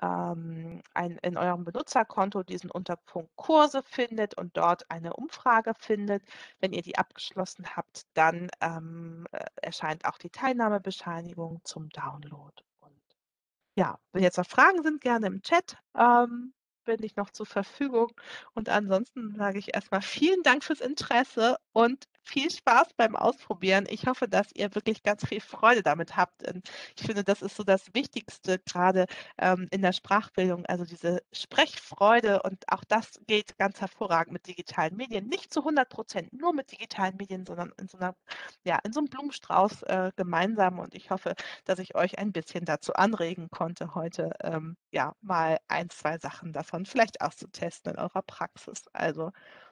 ähm, ein in eurem Benutzerkonto diesen Unterpunkt Kurse findet und dort eine Umfrage findet. Wenn ihr die abgeschlossen habt, dann, ähm, äh, erscheint auch die Teilnahmebescheinigung zum Download. Und ja, wenn jetzt noch Fragen sind, gerne im Chat, ähm, bin ich noch zur Verfügung. Und ansonsten sage ich erst mal vielen Dank fürs Interesse und viel Spaß beim Ausprobieren. Ich hoffe, dass ihr wirklich ganz viel Freude damit habt. Und ich finde, das ist so das Wichtigste grade, ähm, in der Sprachbildung, also diese Sprechfreude und auch das geht ganz hervorragend mit digitalen Medien. Nicht zu hundert Prozent nur mit digitalen Medien, sondern in so 'ner ja, in so 'nem Blumenstrauß, äh, gemeinsam und ich hoffe, dass ich euch ein bisschen dazu anregen konnte heute, ähm, ja, mal ein, zwei Sachen davon vielleicht auszutesten in eurer Praxis. Also